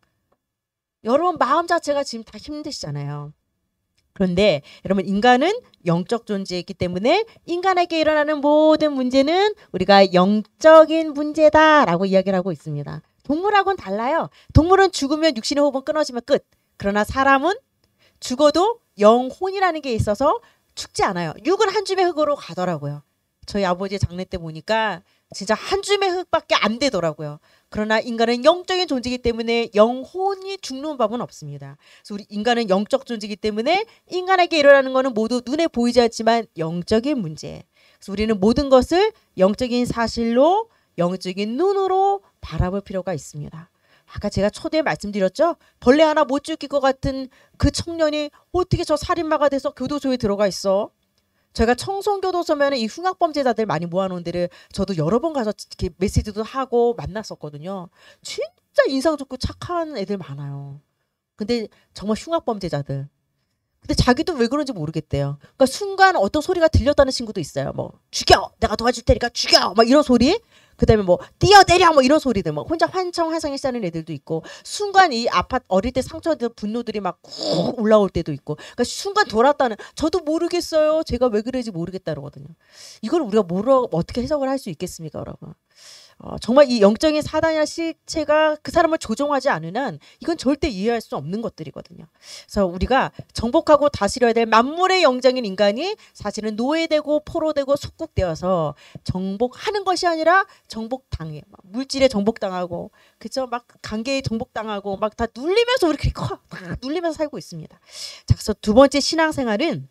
여러분 마음 자체가 지금 다 힘드시잖아요. 그런데 여러분 인간은 영적 존재이기 때문에 인간에게 일어나는 모든 문제는 우리가 영적인 문제다라고 이야기를 하고 있습니다. 동물하고는 달라요. 동물은 죽으면 육신의 호흡은 끊어지면 끝. 그러나 사람은 죽어도 영혼이라는 게 있어서 죽지 않아요. 육은 한 줌의 흙으로 가더라고요. 저희 아버지 장례 때 보니까 진짜 한 줌의 흙밖에 안 되더라고요. 그러나 인간은 영적인 존재이기 때문에 영혼이 죽는 법은 없습니다. 그래서 우리 인간은 영적 존재이기 때문에 인간에게 일어나는 것은 모두 눈에 보이지 않지만 영적인 문제. 그래서 우리는 모든 것을 영적인 사실로 영적인 눈으로 바라볼 필요가 있습니다. 아까 제가 초대에 말씀드렸죠. 벌레 하나 못 죽일 것 같은 그 청년이 어떻게 저 살인마가 돼서 교도소에 들어가 있어? 제가 청송교도소면 이 흉악범죄자들 많이 모아놓은 데를 저도 여러 번 가서 이렇게 메시지도 하고 만났었거든요. 진짜 인상 좋고 착한 애들 많아요. 근데 정말 흉악범죄자들. 근데 자기도 왜 그런지 모르겠대요. 그러니까 순간 어떤 소리가 들렸다는 친구도 있어요. 뭐 죽여! 내가 도와줄 테니까 죽여! 막 이런 소리. 그 다음에 뭐 뛰어 내려! 뭐 이런 소리들. 뭐 혼자 환청환상일사하는 애들도 있고 순간 이 아파트 어릴 때 상처들 분노들이 막 꾹 올라올 때도 있고 그러니까 순간 돌았다는 저도 모르겠어요. 제가 왜 그런지 모르겠다 그러거든요. 이걸 우리가 뭐로 어떻게 해석을 할 수 있겠습니까 여러분. 어, 정말 이 영적인 사단이나 실체가 그 사람을 조종하지 않는 한 이건 절대 이해할 수 없는 것들이거든요. 그래서 우리가 정복하고 다스려야 될 만물의 영적인 인간이 사실은 노예되고 포로되고 속국되어서 정복하는 것이 아니라 정복당해. 막 물질에 정복당하고 그죠? 막 관계에 정복당하고 막 다 눌리면서 우리 그렇게 막 눌리면서 살고 있습니다. 자, 그래서 두 번째 신앙생활은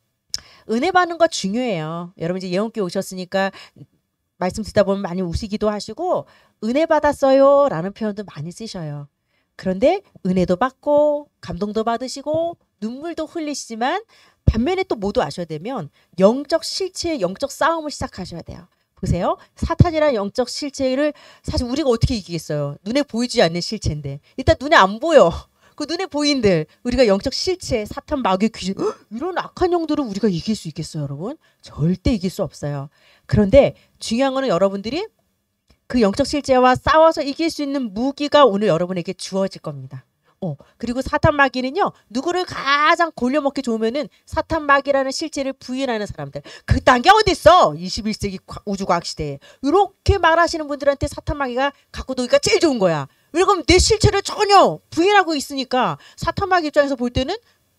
은혜 받는 거 중요해요. 여러분 이제 예언교회 오셨으니까 말씀 듣다 보면 많이 우시기도 하시고 은혜 받았어요 라는 표현도 많이 쓰셔요. 그런데 은혜도 받고 감동도 받으시고 눈물도 흘리시지만 반면에 또 모두 아셔야 되면 영적 실체의 영적 싸움을 시작하셔야 돼요. 보세요. 사탄이란 영적 실체를 사실 우리가 어떻게 이기겠어요. 눈에 보이지 않는 실체인데 일단 눈에 안 보여. 그 눈에 보인들 우리가 영적 실체 사탄 마귀 귀신 이런 악한 영들을 우리가 이길 수 있겠어요 여러분? 절대 이길 수 없어요. 그런데 중요한 거는 여러분들이 그 영적 실체와 싸워서 이길 수 있는 무기가 오늘 여러분에게 주어질 겁니다. 어, 그리고 사탄 마귀는요 누구를 가장 골려먹기 좋으면은 사탄 마귀라는 실체를 부인하는 사람들 그딴 게 어딨어 이십일 세기 우주과학 시대에 이렇게 말하시는 분들한테 사탄 마귀가 갖고 놀기가 제일 좋은 거야. 왜냐면 내 실체를 전혀 부인하고 있으니까 사탄 마귀 입장에서 볼 때는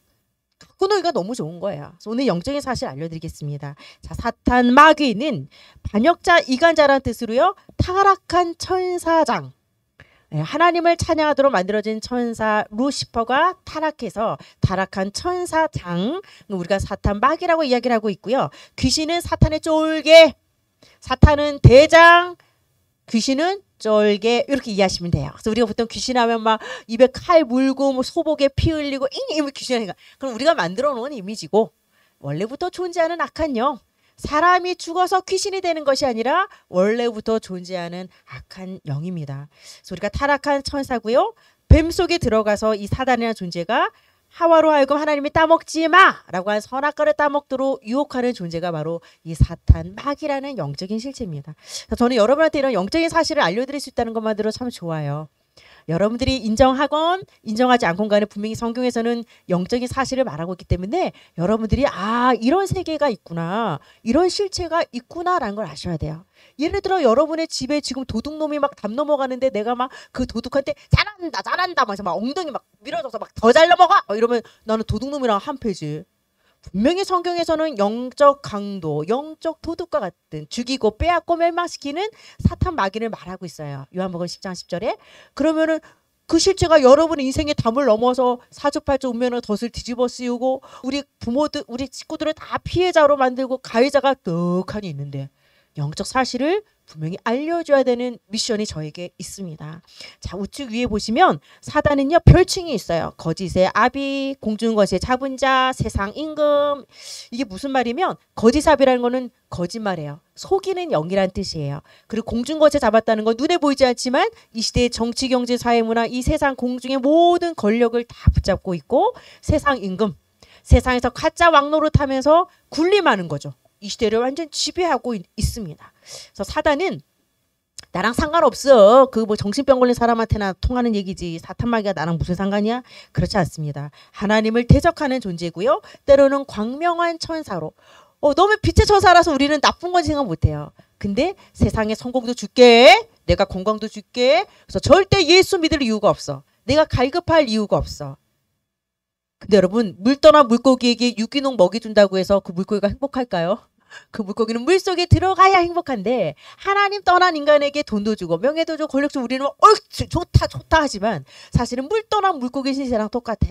갖고 놀기가 너무 좋은 거예요. 그래서 오늘 영적인 사실 알려드리겠습니다. 자, 사탄 마귀는 반역자 이간자라는 뜻으로요 타락한 천사장 하나님을 찬양하도록 만들어진 천사 루시퍼가 타락해서 타락한 천사장 우리가 사탄 마귀라고 이야기를 하고 있고요. 귀신은 사탄의 쫄개 사탄은 대장 귀신은 쫄개 이렇게 이해하시면 돼요. 그래서 우리가 보통 귀신하면 막 입에 칼 물고 뭐 소복에 피 흘리고 잉 귀신이니까 그럼 우리가 만들어 놓은 이미지고 원래부터 존재하는 악한 영 사람이 죽어서 귀신이 되는 것이 아니라 원래부터 존재하는 악한 영입니다. 그래서 우리가 타락한 천사고요. 뱀 속에 들어가서 이 사단이라는 존재가 하와로 하여금 하나님이 따먹지 마라고 한 선악과를 따먹도록 유혹하는 존재가 바로 이 사탄 마귀라는 영적인 실체입니다. 저는 여러분한테 이런 영적인 사실을 알려드릴 수 있다는 것만으로 참 좋아요. 여러분들이 인정하건 인정하지 않건 간에 분명히 성경에서는 영적인 사실을 말하고 있기 때문에 여러분들이 아 이런 세계가 있구나, 이런 실체가 있구나라는 걸 아셔야 돼요. 예를 들어 여러분의 집에 지금 도둑놈이 막 담 넘어가는데 내가 막 그 도둑한테 잘한다 잘한다 막 막 엉덩이 막 밀어줘서 막 더 잘 넘어가 이러면 나는 도둑놈이랑 한패지. 분명히 성경에서는 영적 강도, 영적 도둑과 같은 죽이고 빼앗고 멸망시키는 사탄 마귀를 말하고 있어요. 요한복음 십 장 십 절에. 그러면은 그 실체가 여러분의 인생의 담을 넘어서 사주팔자 운명의 덫을 뒤집어 씌우고 우리 부모들, 우리 식구들을 다 피해자로 만들고 가해자가 떡하니 있는데 영적 사실을 분명히 알려줘야 되는 미션이 저에게 있습니다. 자, 우측 위에 보시면 사단은요 별칭이 있어요. 거짓의 아비, 공중것의 잡은 자, 세상 임금. 이게 무슨 말이면 거짓아비라는 거는 거짓말이에요. 속이는 영이란 뜻이에요. 그리고 공중것에 잡았다는 건 눈에 보이지 않지만 이 시대의 정치, 경제, 사회문화, 이 세상 공중의 모든 권력을 다 붙잡고 있고, 세상 임금, 세상에서 가짜 왕노릇하면서 군림하는 거죠. 이 시대를 완전 지배하고 있, 있습니다. 그래서 사단은 나랑 상관없어. 그 뭐 정신병 걸린 사람한테나 통하는 얘기지. 사탄 마귀가 나랑 무슨 상관이야? 그렇지 않습니다. 하나님을 대적하는 존재고요. 때로는 광명한 천사로. 어, 너무 빛의 천사라서 우리는 나쁜 건 생각 못해요. 근데 세상에 성공도 줄게. 내가 건강도 줄게. 그래서 절대 예수 믿을 이유가 없어. 내가 갈급할 이유가 없어. 근데 여러분, 물 떠나 물고기에게 유기농 먹이 준다고 해서 그 물고기가 행복할까요? 그 물고기는 물속에 들어가야 행복한데, 하나님 떠난 인간에게 돈도 주고 명예도 주고 권력 주고 우리는 어 좋다 좋다 하지만 사실은 물 떠난 물고기 신세랑 똑같아요.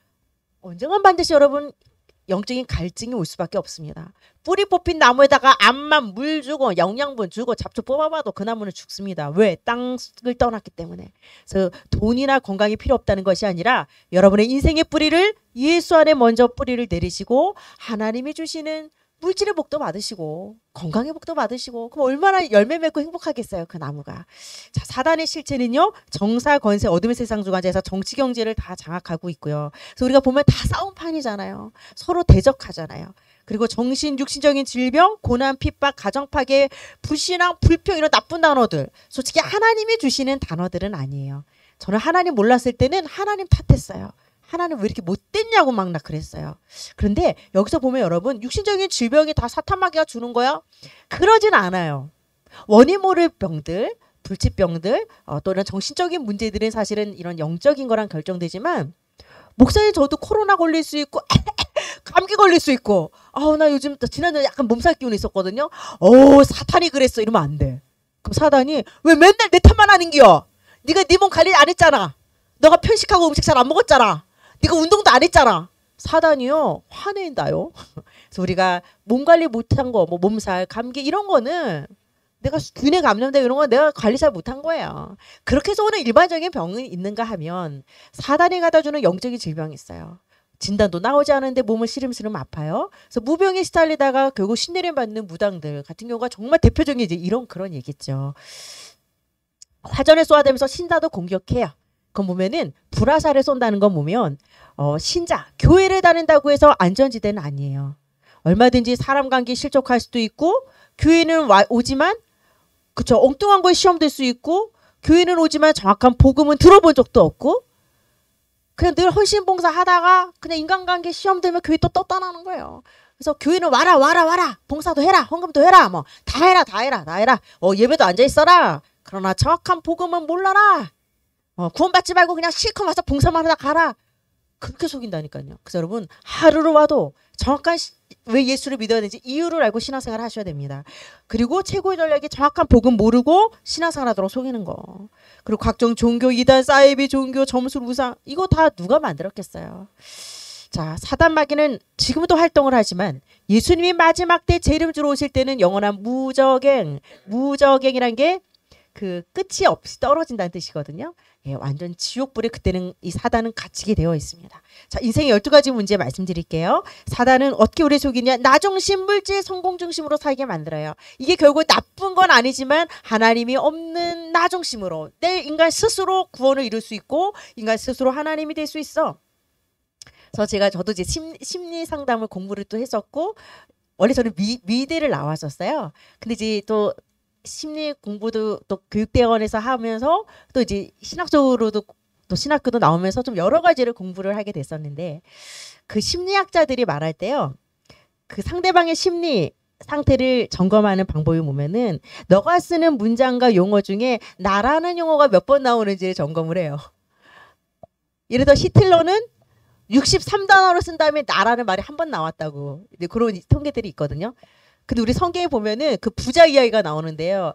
언젠간 반드시 여러분 영적인 갈증이 올 수밖에 없습니다. 뿌리 뽑힌 나무에다가 암만 물 주고 영양분 주고 잡초 뽑아봐도 그 나무는 죽습니다. 왜? 땅을 떠났기 때문에. 그래서 돈이나 건강이 필요 없다는 것이 아니라 여러분의 인생의 뿌리를 예수 안에 먼저 뿌리를 내리시고 하나님이 주시는 물질의 복도 받으시고 건강의 복도 받으시고, 그럼 얼마나 열매 맺고 행복하겠어요, 그 나무가. 자, 사단의 실체는요 정사, 권세, 어둠의 세상 주관자에서 정치, 경제를 다 장악하고 있고요. 그래서 우리가 보면 다 싸움판이잖아요. 서로 대적하잖아요. 그리고 정신, 육신적인 질병, 고난, 핍박, 가정 파괴, 불신앙, 불평, 이런 나쁜 단어들, 솔직히 하나님이 주시는 단어들은 아니에요. 저는 하나님 몰랐을 때는 하나님 탓했어요. 하나님 왜 이렇게 못됐냐고 막 나 그랬어요. 그런데 여기서 보면 여러분, 육신적인 질병이 다 사탄 마귀가 주는 거야? 그러진 않아요. 원인 모를 병들, 불치병들, 어, 또 이런 정신적인 문제들은 사실은 이런 영적인 거랑 결정되지만, 목사님 저도 코로나 걸릴 수 있고 감기 걸릴 수 있고, 아우 나 요즘 지난주에 약간 몸살 기운이 있었거든요. 어 사탄이 그랬어 이러면 안 돼. 그럼 사단이 왜 맨날 내 탓만 하는겨? 네가 네 몸 관리 안 했잖아. 너가 편식하고 음식 잘 안 먹었잖아. 네가 운동도 안 했잖아. 사단이요 화낸다요. 그래서 우리가 몸 관리 못한 거, 뭐 몸살, 감기 이런 거는 내가 균에 감염돼 이런 건 내가 관리 잘 못한 거예요. 그렇게 해서 오는 일반적인 병은 있는가 하면 사단이 갖다주는 영적인 질병이 있어요. 진단도 나오지 않은데 몸을 시름시름 아파요. 그래서 무병에 시달리다가 결국 신내림 받는 무당들 같은 경우가 정말 대표적인 이제 이런 그런 얘기죠. 화전에 쏘아대면서 신자도 공격해요. 그건 보면은 불화살을 쏜다는 건 보면 어, 신자, 교회를 다닌다고 해서 안전지대는 아니에요. 얼마든지 사람 관계 실족할 수도 있고, 교회는 와, 오지만 그쵸 엉뚱한 거에 시험 될 수 있고, 교회는 오지만 정확한 복음은 들어본 적도 없고, 그냥 늘 헌신봉사 하다가 그냥 인간관계 시험 되면 교회 또 떴다나는 거예요. 그래서 교회는 와라 와라 와라, 봉사도 해라, 헌금도 해라, 뭐 다 해라 다 해라 다 해라, 어, 예배도 앉아 있어라. 그러나 정확한 복음은 몰라라. 어, 구원받지 말고 그냥 실컷 와서 봉사만 하다 가라. 그렇게 속인다니까요. 그래서 여러분 하루로 와도 정확한 시, 왜 예수를 믿어야 되는지 이유를 알고 신앙생활을 하셔야 됩니다. 그리고 최고의 전략이 정확한 복음 모르고 신앙생활 하도록 속이는 거. 그리고 각종 종교, 이단, 사이비 종교, 점술, 우상, 이거 다 누가 만들었겠어요. 자, 사단 마귀는 지금도 활동을 하지만 예수님이 마지막 때 재림주로 오실 때는 영원한 무적행, 무적행이란 게 그 끝이 없이 떨어진다는 뜻이거든요. 예, 완전 지옥불에 그때는 이 사단은 갇히게 되어 있습니다. 자, 인생의 열두 가지 문제 말씀드릴게요. 사단은 어떻게 우리 속이냐? 나중심, 물질, 성공 중심으로 살게 만들어요. 이게 결국 나쁜 건 아니지만 하나님이 없는 나중심으로 내 인간 스스로 구원을 이룰 수 있고, 인간 스스로 하나님이 될 수 있어. 그래서 제가 저도 이제 심, 심리 상담을 공부를 또 했었고, 원래 저는 미, 미대를 나왔었어요. 근데 이제 또 심리 공부도 또 교육대원에서 하면서 또 이제 신학적으로도 또 신학교도 나오면서 좀 여러 가지를 공부를 하게 됐었는데 그 심리학자들이 말할 때요. 그 상대방의 심리 상태를 점검하는 방법이 보면은 너가 쓰는 문장과 용어 중에 나라는 용어가 몇 번 나오는지를 점검을 해요. 예를 들어 히틀러는 육십삼 단어로 쓴 다음에 나라는 말이 한 번 나왔다고. 그런 통계들이 있거든요. 근데 우리 성경에 보면은 그 부자 이야기가 나오는데요.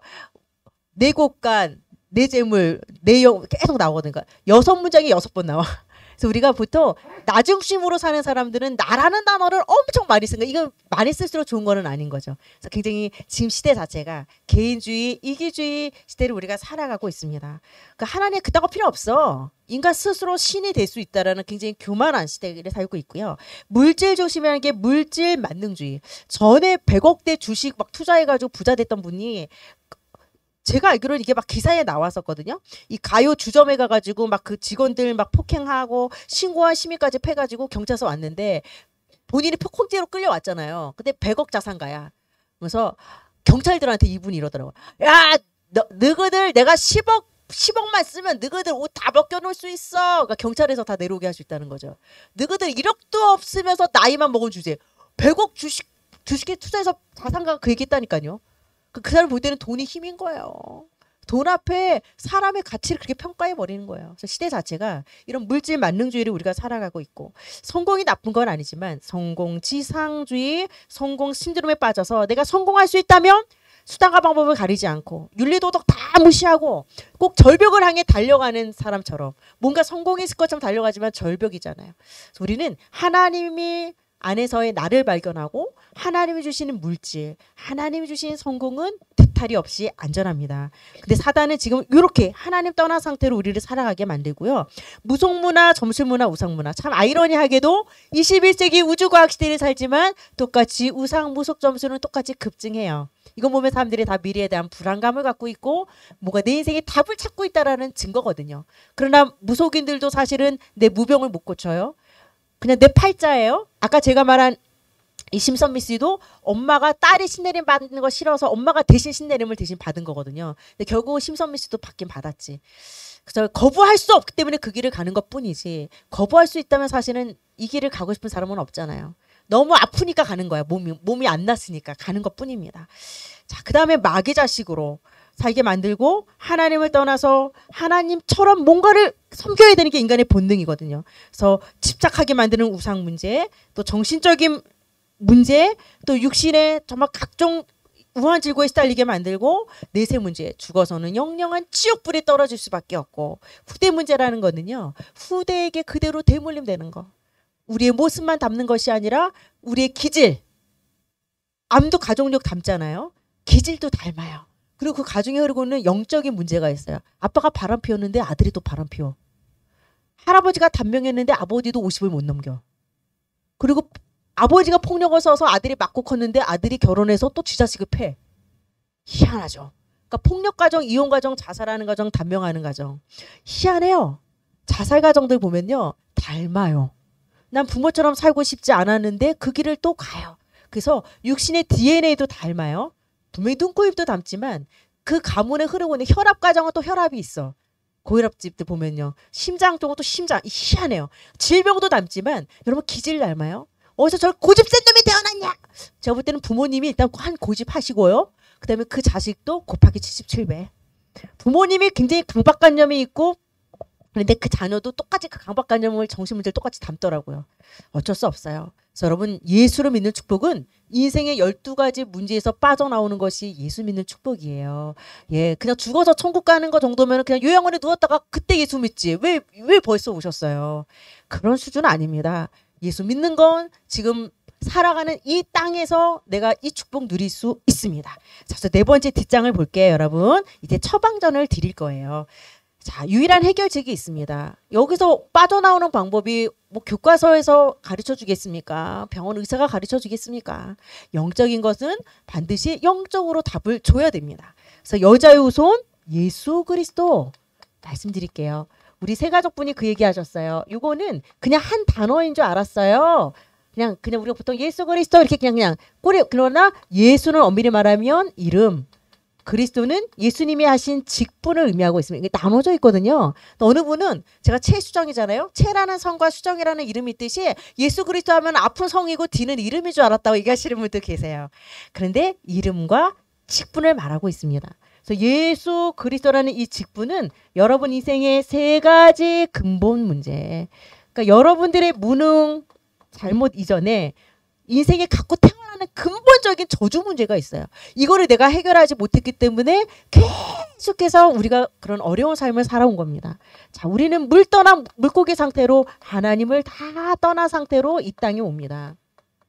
내 곳간, 내 재물, 내 영 계속 나오거든요. 그러니까 여섯 문장이 여섯 번 나와. 그래서 우리가 보통 나 중심으로 사는 사람들은 나라는 단어를 엄청 많이 쓰는 거예요. 이건 많이 쓸수록 좋은 거는 아닌 거죠. 그래서 굉장히 지금 시대 자체가 개인주의, 이기주의 시대를 우리가 살아가고 있습니다. 그러니까 하나님 그따가 필요 없어. 인간 스스로 신이 될 수 있다라는 굉장히 교만한 시대를 살고 있고요. 물질 중심이라는 게 물질 만능주의. 전에 백억대 주식 막 투자해가지고 부자 됐던 분이 제가 알기로는 이게 막 기사에 나왔었거든요. 이 가요 주점에 가가지고 막 그 직원들 막 폭행하고 신고한 시민까지 패가지고 경찰서 왔는데 본인이 폭행죄로 끌려왔잖아요. 근데 백억 자산가야. 그래서 경찰들한테 이분이 이러더라고. 야, 너, 너희들 내가 십억 십억만 쓰면 너희들 옷 다 벗겨놓을 수 있어. 그러니까 경찰에서 다 내려오게 할 수 있다는 거죠. 너희들 일억도 없으면서 나이만 먹은 주제. 백억 주식 주식에 투자해서 자산가가 그 얘기했다니까요. 그 사람을 볼 때는 돈이 힘인 거예요. 돈 앞에 사람의 가치를 그렇게 평가해 버리는 거예요. 그래서 시대 자체가 이런 물질 만능주의를 우리가 살아가고 있고 성공이 나쁜 건 아니지만 성공지상주의, 성공 신드롬에 빠져서 내가 성공할 수 있다면 수단과 방법을 가리지 않고 윤리도덕 다 무시하고 꼭 절벽을 향해 달려가는 사람처럼 뭔가 성공했을 것처럼 달려가지만 절벽이잖아요. 그래서 우리는 하나님이 안에서의 나를 발견하고 하나님이 주시는 물질, 하나님이 주신 성공은 대탈이 없이 안전합니다. 근데 사단은 지금 이렇게 하나님 떠난 상태로 우리를 살아가게 만들고요. 무속문화, 점술문화, 우상문화. 참 아이러니하게도 이십일 세기 우주과학 시대를 살지만 똑같이 우상, 무속, 점술은 똑같이 급증해요. 이거 보면 사람들이 다 미래에 대한 불안감을 갖고 있고 뭐가 내 인생에 답을 찾고 있다라는 증거거든요. 그러나 무속인들도 사실은 내 무병을 못 고쳐요. 그냥 내 팔자예요. 아까 제가 말한 이 심선미 씨도 엄마가 딸이 신내림 받는 거 싫어서 엄마가 대신 신내림을 대신 받은 거거든요. 근데 결국 심선미 씨도 받긴 받았지. 그래서 거부할 수 없기 때문에 그 길을 가는 것뿐이지 거부할 수 있다면 사실은 이 길을 가고 싶은 사람은 없잖아요. 너무 아프니까 가는 거야. 몸이 몸이 안 났으니까 가는 것뿐입니다. 자, 그다음에 마귀 자식으로 살게 만들고 하나님을 떠나서 하나님처럼 뭔가를 섬겨야 되는 게 인간의 본능이거든요. 그래서 집착하게 만드는 우상 문제, 또 정신적인 문제, 또 육신의 정말 각종 우한 질고에 시달리게 만들고 내세 문제, 죽어서는 영영한 지옥불에 떨어질 수밖에 없고 후대 문제라는 거는요. 후대에게 그대로 대물림되는 거. 우리의 모습만 담는 것이 아니라 우리의 기질, 암도 가족력 담잖아요. 기질도 닮아요. 그리고 그 가정에 흐르고는 영적인 문제가 있어요. 아빠가 바람 피웠는데 아들이 또 바람 피워. 할아버지가 단명했는데 아버지도 오십을 못 넘겨. 그리고 아버지가 폭력을 써서 아들이 맞고 컸는데 아들이 결혼해서 또 지 자식을 패. 희한하죠. 그러니까 폭력 가정, 이혼 가정, 자살하는 가정, 단명하는 가정. 희한해요. 자살 가정들 보면요. 닮아요. 난 부모처럼 살고 싶지 않았는데 그 길을 또 가요. 그래서 육신의 디엔에이도 닮아요. 분명히 눈코입도 닮지만 그 가문에 흐르고 있는 혈압 가정은 또 혈압이 있어. 고혈압집들 보면요. 심장 쪽은 또 심장. 희한해요. 질병도 닮지만 여러분 기질 닮아요. 어디서 저를 고집 센 놈이 태어났냐. 제가 볼 때는 부모님이 일단 한 고집 하시고요. 그 다음에 그 자식도 곱하기 칠십칠 배. 부모님이 굉장히 강박관념이 있고 그런데 그 자녀도 똑같이 그 강박관념을 정신문제를 똑같이 담더라고요. 어쩔 수 없어요. 그래서 여러분 예수를 믿는 축복은 인생의 열두 가지 문제에서 빠져나오는 것이 예수 믿는 축복이에요. 예, 그냥 죽어서 천국 가는 거 정도면 그냥 요양원에 누웠다가 그때 예수 믿지. 왜, 왜 벌써 오셨어요? 그런 수준은 아닙니다. 예수 믿는 건 지금 살아가는 이 땅에서 내가 이 축복 누릴 수 있습니다. 자, 그래서 네 번째 뒷장을 볼게요, 여러분. 이제 처방전을 드릴 거예요. 자, 유일한 해결책이 있습니다. 여기서 빠져나오는 방법이 뭐 교과서에서 가르쳐 주겠습니까? 병원 의사가 가르쳐 주겠습니까? 영적인 것은 반드시 영적으로 답을 줘야 됩니다. 그래서 여자의 후손 예수 그리스도 말씀드릴게요. 우리 세 가족분이 그 얘기하셨어요. 이거는 그냥 한 단어인 줄 알았어요. 그냥 그냥 우리가 보통 예수 그리스도 이렇게 그냥 그냥 꼬리. 그러나 예수는 엄밀히 말하면 이름. 그리스도는 예수님이 하신 직분을 의미하고 있습니다. 이게 나눠져 있거든요. 어느 분은 제가 최수정이잖아요. 최라는 성과 수정이라는 이름이 있듯이 예수 그리스도 하면 앞은 성이고 뒤는 이름인 줄 알았다고 얘기하시는 분도 계세요. 그런데 이름과 직분을 말하고 있습니다. 그래서 예수 그리스도라는 이 직분은 여러분 인생의 세 가지 근본 문제. 그러니까 여러분들의 무능, 잘못 이전에 인생에 갖고 태어나는 근본적인 저주 문제가 있어요. 이거를 내가 해결하지 못했기 때문에 계속해서 우리가 그런 어려운 삶을 살아온 겁니다. 자, 우리는 물 떠나 물고기 상태로 하나님을 다 떠난 상태로 이 땅에 옵니다.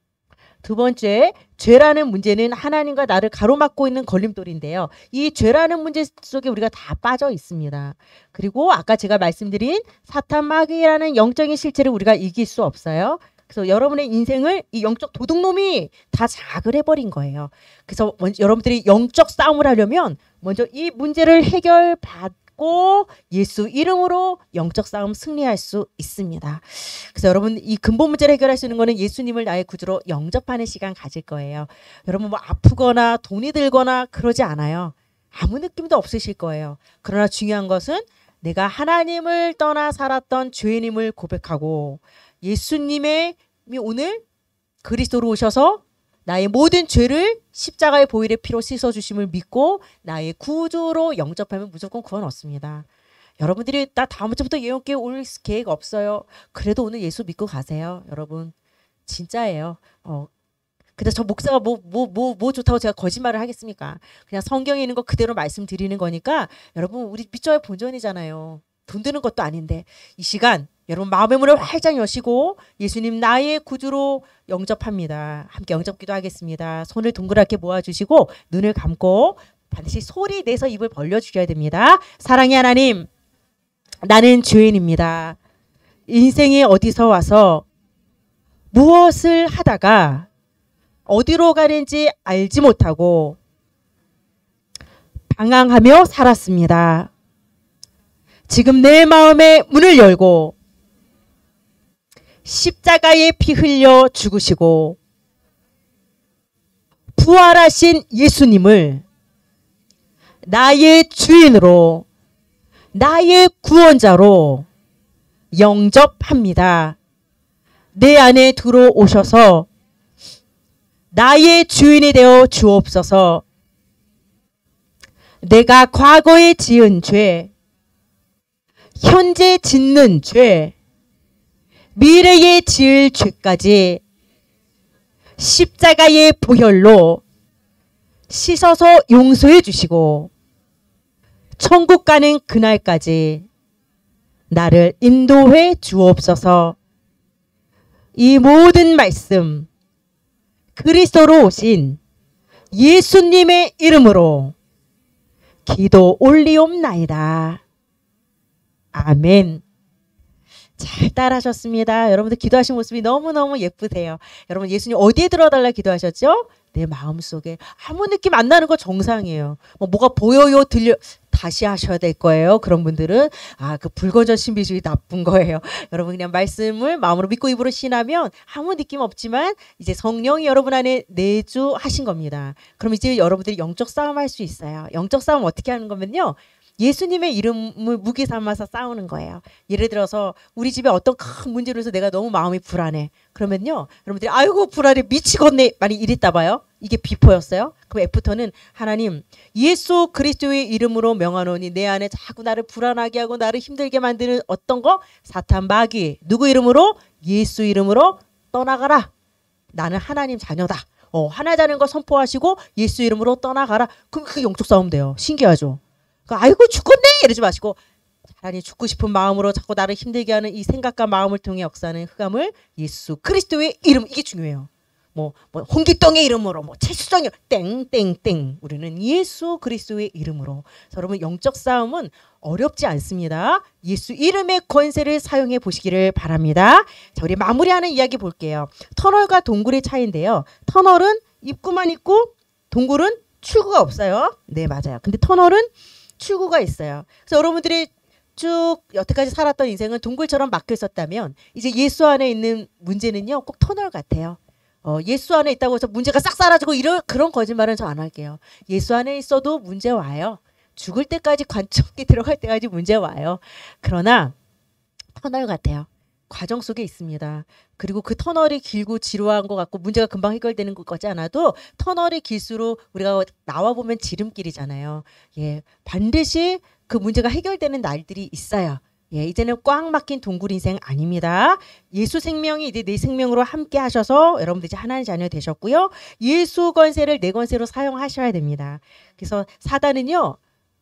두 번째, 죄라는 문제는 하나님과 나를 가로막고 있는 걸림돌인데요. 이 죄라는 문제 속에 우리가 다 빠져 있습니다. 그리고 아까 제가 말씀드린 사탄 마귀라는 영적인 실체를 우리가 이길 수 없어요. 그래서 여러분의 인생을 이 영적 도둑놈이 다 자극을 해버린 거예요. 그래서 먼저 여러분들이 영적 싸움을 하려면 먼저 이 문제를 해결받고 예수 이름으로 영적 싸움 승리할 수 있습니다. 그래서 여러분 이 근본 문제를 해결할 수 있는 거는 예수님을 나의 구주로 영접하는 시간 가질 거예요. 여러분 뭐 아프거나 돈이 들거나 그러지 않아요. 아무 느낌도 없으실 거예요. 그러나 중요한 것은 내가 하나님을 떠나 살았던 죄인임을 고백하고 예수님의 오늘 그리스도로 오셔서 나의 모든 죄를 십자가의 보혈의 피로 씻어주심을 믿고 나의 구주로 영접하면 무조건 구원 얻습니다. 여러분들이 나 다음 주부터 예언교회 올 계획 없어요. 그래도 오늘 예수 믿고 가세요. 여러분 진짜예요. 어, 근데 저 목사가 뭐 뭐 뭐 뭐 좋다고 제가 거짓말을 하겠습니까? 그냥 성경에 있는 거 그대로 말씀드리는 거니까 여러분 우리 믿져야 본전이잖아요. 돈 드는 것도 아닌데 이 시간 여러분 마음의 문을 활짝 여시고 예수님 나의 구주로 영접합니다. 함께 영접기도 하겠습니다. 손을 동그랗게 모아주시고 눈을 감고 반드시 소리 내서 입을 벌려주셔야 됩니다. 사랑의 하나님, 나는 죄인입니다. 인생에 어디서 와서 무엇을 하다가 어디로 가는지 알지 못하고 방황하며 살았습니다. 지금 내 마음의 문을 열고 십자가에 피 흘려 죽으시고 부활하신 예수님을 나의 주인으로 나의 구원자로 영접합니다. 내 안에 들어오셔서 나의 주인이 되어 주옵소서. 내가 과거에 지은 죄, 현재 짓는 죄, 미래에 지을 죄까지 십자가의 보혈로 씻어서 용서해 주시고 천국 가는 그날까지 나를 인도해 주옵소서. 이 모든 말씀 그리스도로 오신 예수님의 이름으로 기도 올리옵나이다. 아멘. 잘 따라하셨습니다. 여러분들 기도하신 모습이 너무너무 예쁘세요. 여러분 예수님 어디에 들어달라 기도하셨죠? 내 마음속에. 아무 느낌 안 나는 거 정상이에요. 뭐 뭐가 보여요 들려 다시 하셔야 될 거예요. 그런 분들은 아, 그 불건전 신비주의 나쁜 거예요. 여러분 그냥 말씀을 마음으로 믿고 입으로 신하면 아무 느낌 없지만 이제 성령이 여러분 안에 내주하신 겁니다. 그럼 이제 여러분들이 영적 싸움 할 수 있어요. 영적 싸움 어떻게 하는 거면요. 예수님의 이름을 무기 삼아서 싸우는 거예요. 예를 들어서 우리 집에 어떤 큰 문제로 해서 내가 너무 마음이 불안해. 그러면요. 여러분들이 아이고 불안해 미치겠네. 많이 이랬다 봐요. 이게 비포였어요. 그럼 애프터는 하나님 예수 그리스도의 이름으로 명하노니 내 안에 자꾸 나를 불안하게 하고 나를 힘들게 만드는 어떤 거? 사탄 마귀. 누구 이름으로? 예수 이름으로 떠나가라. 나는 하나님 자녀다. 어, 하나자는 거 선포하시고 예수 이름으로 떠나가라. 그럼 그게 영적 싸움 돼요. 신기하죠? 아이고 죽겠네 이러지 마시고 차라리 죽고 싶은 마음으로 자꾸 나를 힘들게 하는 이 생각과 마음을 통해 역사하는 흑암을 예수 그리스도의 이름 이게 중요해요. 뭐, 뭐 홍길동의 이름으로 뭐 최수정이 땡땡땡 우리는 예수 그리스도의 이름으로. 여러분 영적 싸움은 어렵지 않습니다. 예수 이름의 권세를 사용해 보시기를 바랍니다. 자, 우리 마무리하는 이야기 볼게요. 터널과 동굴의 차이인데요. 터널은 입구만 있고 동굴은 출구가 없어요. 네 맞아요. 근데 터널은 출구가 있어요. 그래서 여러분들이 쭉 여태까지 살았던 인생은 동굴처럼 막혀 있었다면 이제 예수 안에 있는 문제는요. 꼭 터널 같아요. 어, 예수 안에 있다고 해서 문제가 싹 사라지고 이런 그런 거짓말은 저 안 할게요. 예수 안에 있어도 문제 와요. 죽을 때까지 관청에 들어갈 때까지 문제 와요. 그러나 터널 같아요. 과정 속에 있습니다. 그리고 그 터널이 길고 지루한 것 같고 문제가 금방 해결되는 것 같지 않아도 터널이 길수록 우리가 나와 보면 지름길이잖아요. 예, 반드시 그 문제가 해결되는 날들이 있어요. 예, 이제는 꽉 막힌 동굴 인생 아닙니다. 예수 생명이 이제 내 생명으로 함께 하셔서 여러분들 이제 하나님 자녀 되셨고요. 예수 권세를 내 권세로 사용하셔야 됩니다. 그래서 사단은요,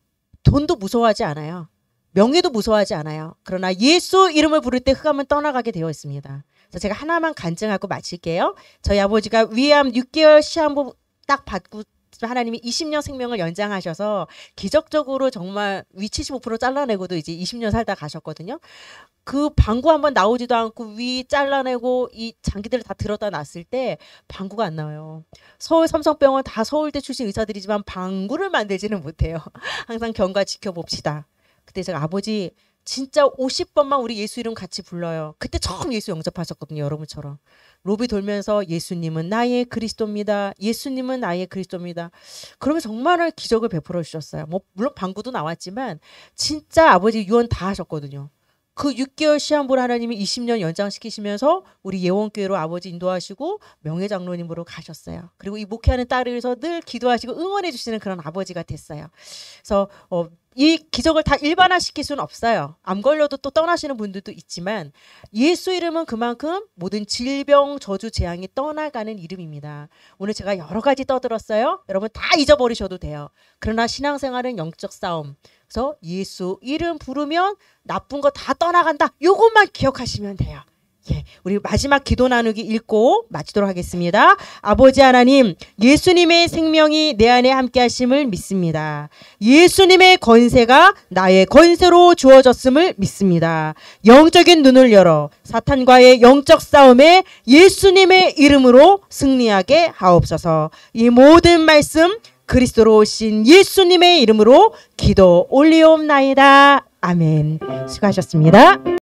돈도 무서워하지 않아요. 명예도 무서워하지 않아요. 그러나 예수 이름을 부를 때 흑암은 떠나가게 되어 있습니다. 그래서 제가 하나만 간증하고 마칠게요. 저희 아버지가 위암 육 개월 시한부 딱 받고 하나님이 이십 년 생명을 연장하셔서 기적적으로 정말 위 칠십오 퍼센트 잘라내고도 이제 이십 년 살다 가셨거든요. 그 방구 한번 나오지도 않고 위 잘라내고 이 장기들을 다 들었다 놨을 때 방구가 안 나와요. 서울 삼성병원 다 서울대 출신 의사들이지만 방구를 만들지는 못해요. 항상 경과 지켜봅시다. 그때 제가 아버지 진짜 오십 번만 우리 예수 이름 같이 불러요. 그때 처음 예수 영접하셨거든요. 여러분처럼. 로비 돌면서 예수님은 나의 그리스도입니다. 예수님은 나의 그리스도입니다. 그러면 정말 기적을 베풀어 주셨어요. 뭐 물론 방구도 나왔지만 진짜 아버지 유언 다 하셨거든요. 그 육 개월 시한부를 하나님이 이십 년 연장시키시면서 우리 예원교회로 아버지 인도하시고 명예장로님으로 가셨어요. 그리고 이 목회하는 딸을 위해서 늘 기도하시고 응원해 주시는 그런 아버지가 됐어요. 그래서 어, 이 기적을 다 일반화시킬 수는 없어요. 암 걸려도 또 떠나시는 분들도 있지만 예수 이름은 그만큼 모든 질병, 저주, 재앙이 떠나가는 이름입니다. 오늘 제가 여러 가지 떠들었어요. 여러분 다 잊어버리셔도 돼요. 그러나 신앙생활은 영적 싸움. 그래서 예수 이름 부르면 나쁜 거 다 떠나간다. 요것만 기억하시면 돼요. 예, 우리 마지막 기도 나누기 읽고 마치도록 하겠습니다. 아버지 하나님, 예수님의 생명이 내 안에 함께 하심을 믿습니다. 예수님의 권세가 나의 권세로 주어졌음을 믿습니다. 영적인 눈을 열어 사탄과의 영적 싸움에 예수님의 이름으로 승리하게 하옵소서. 이 모든 말씀 그리스도로 오신 예수님의 이름으로 기도 올리옵나이다. 아멘. 수고하셨습니다.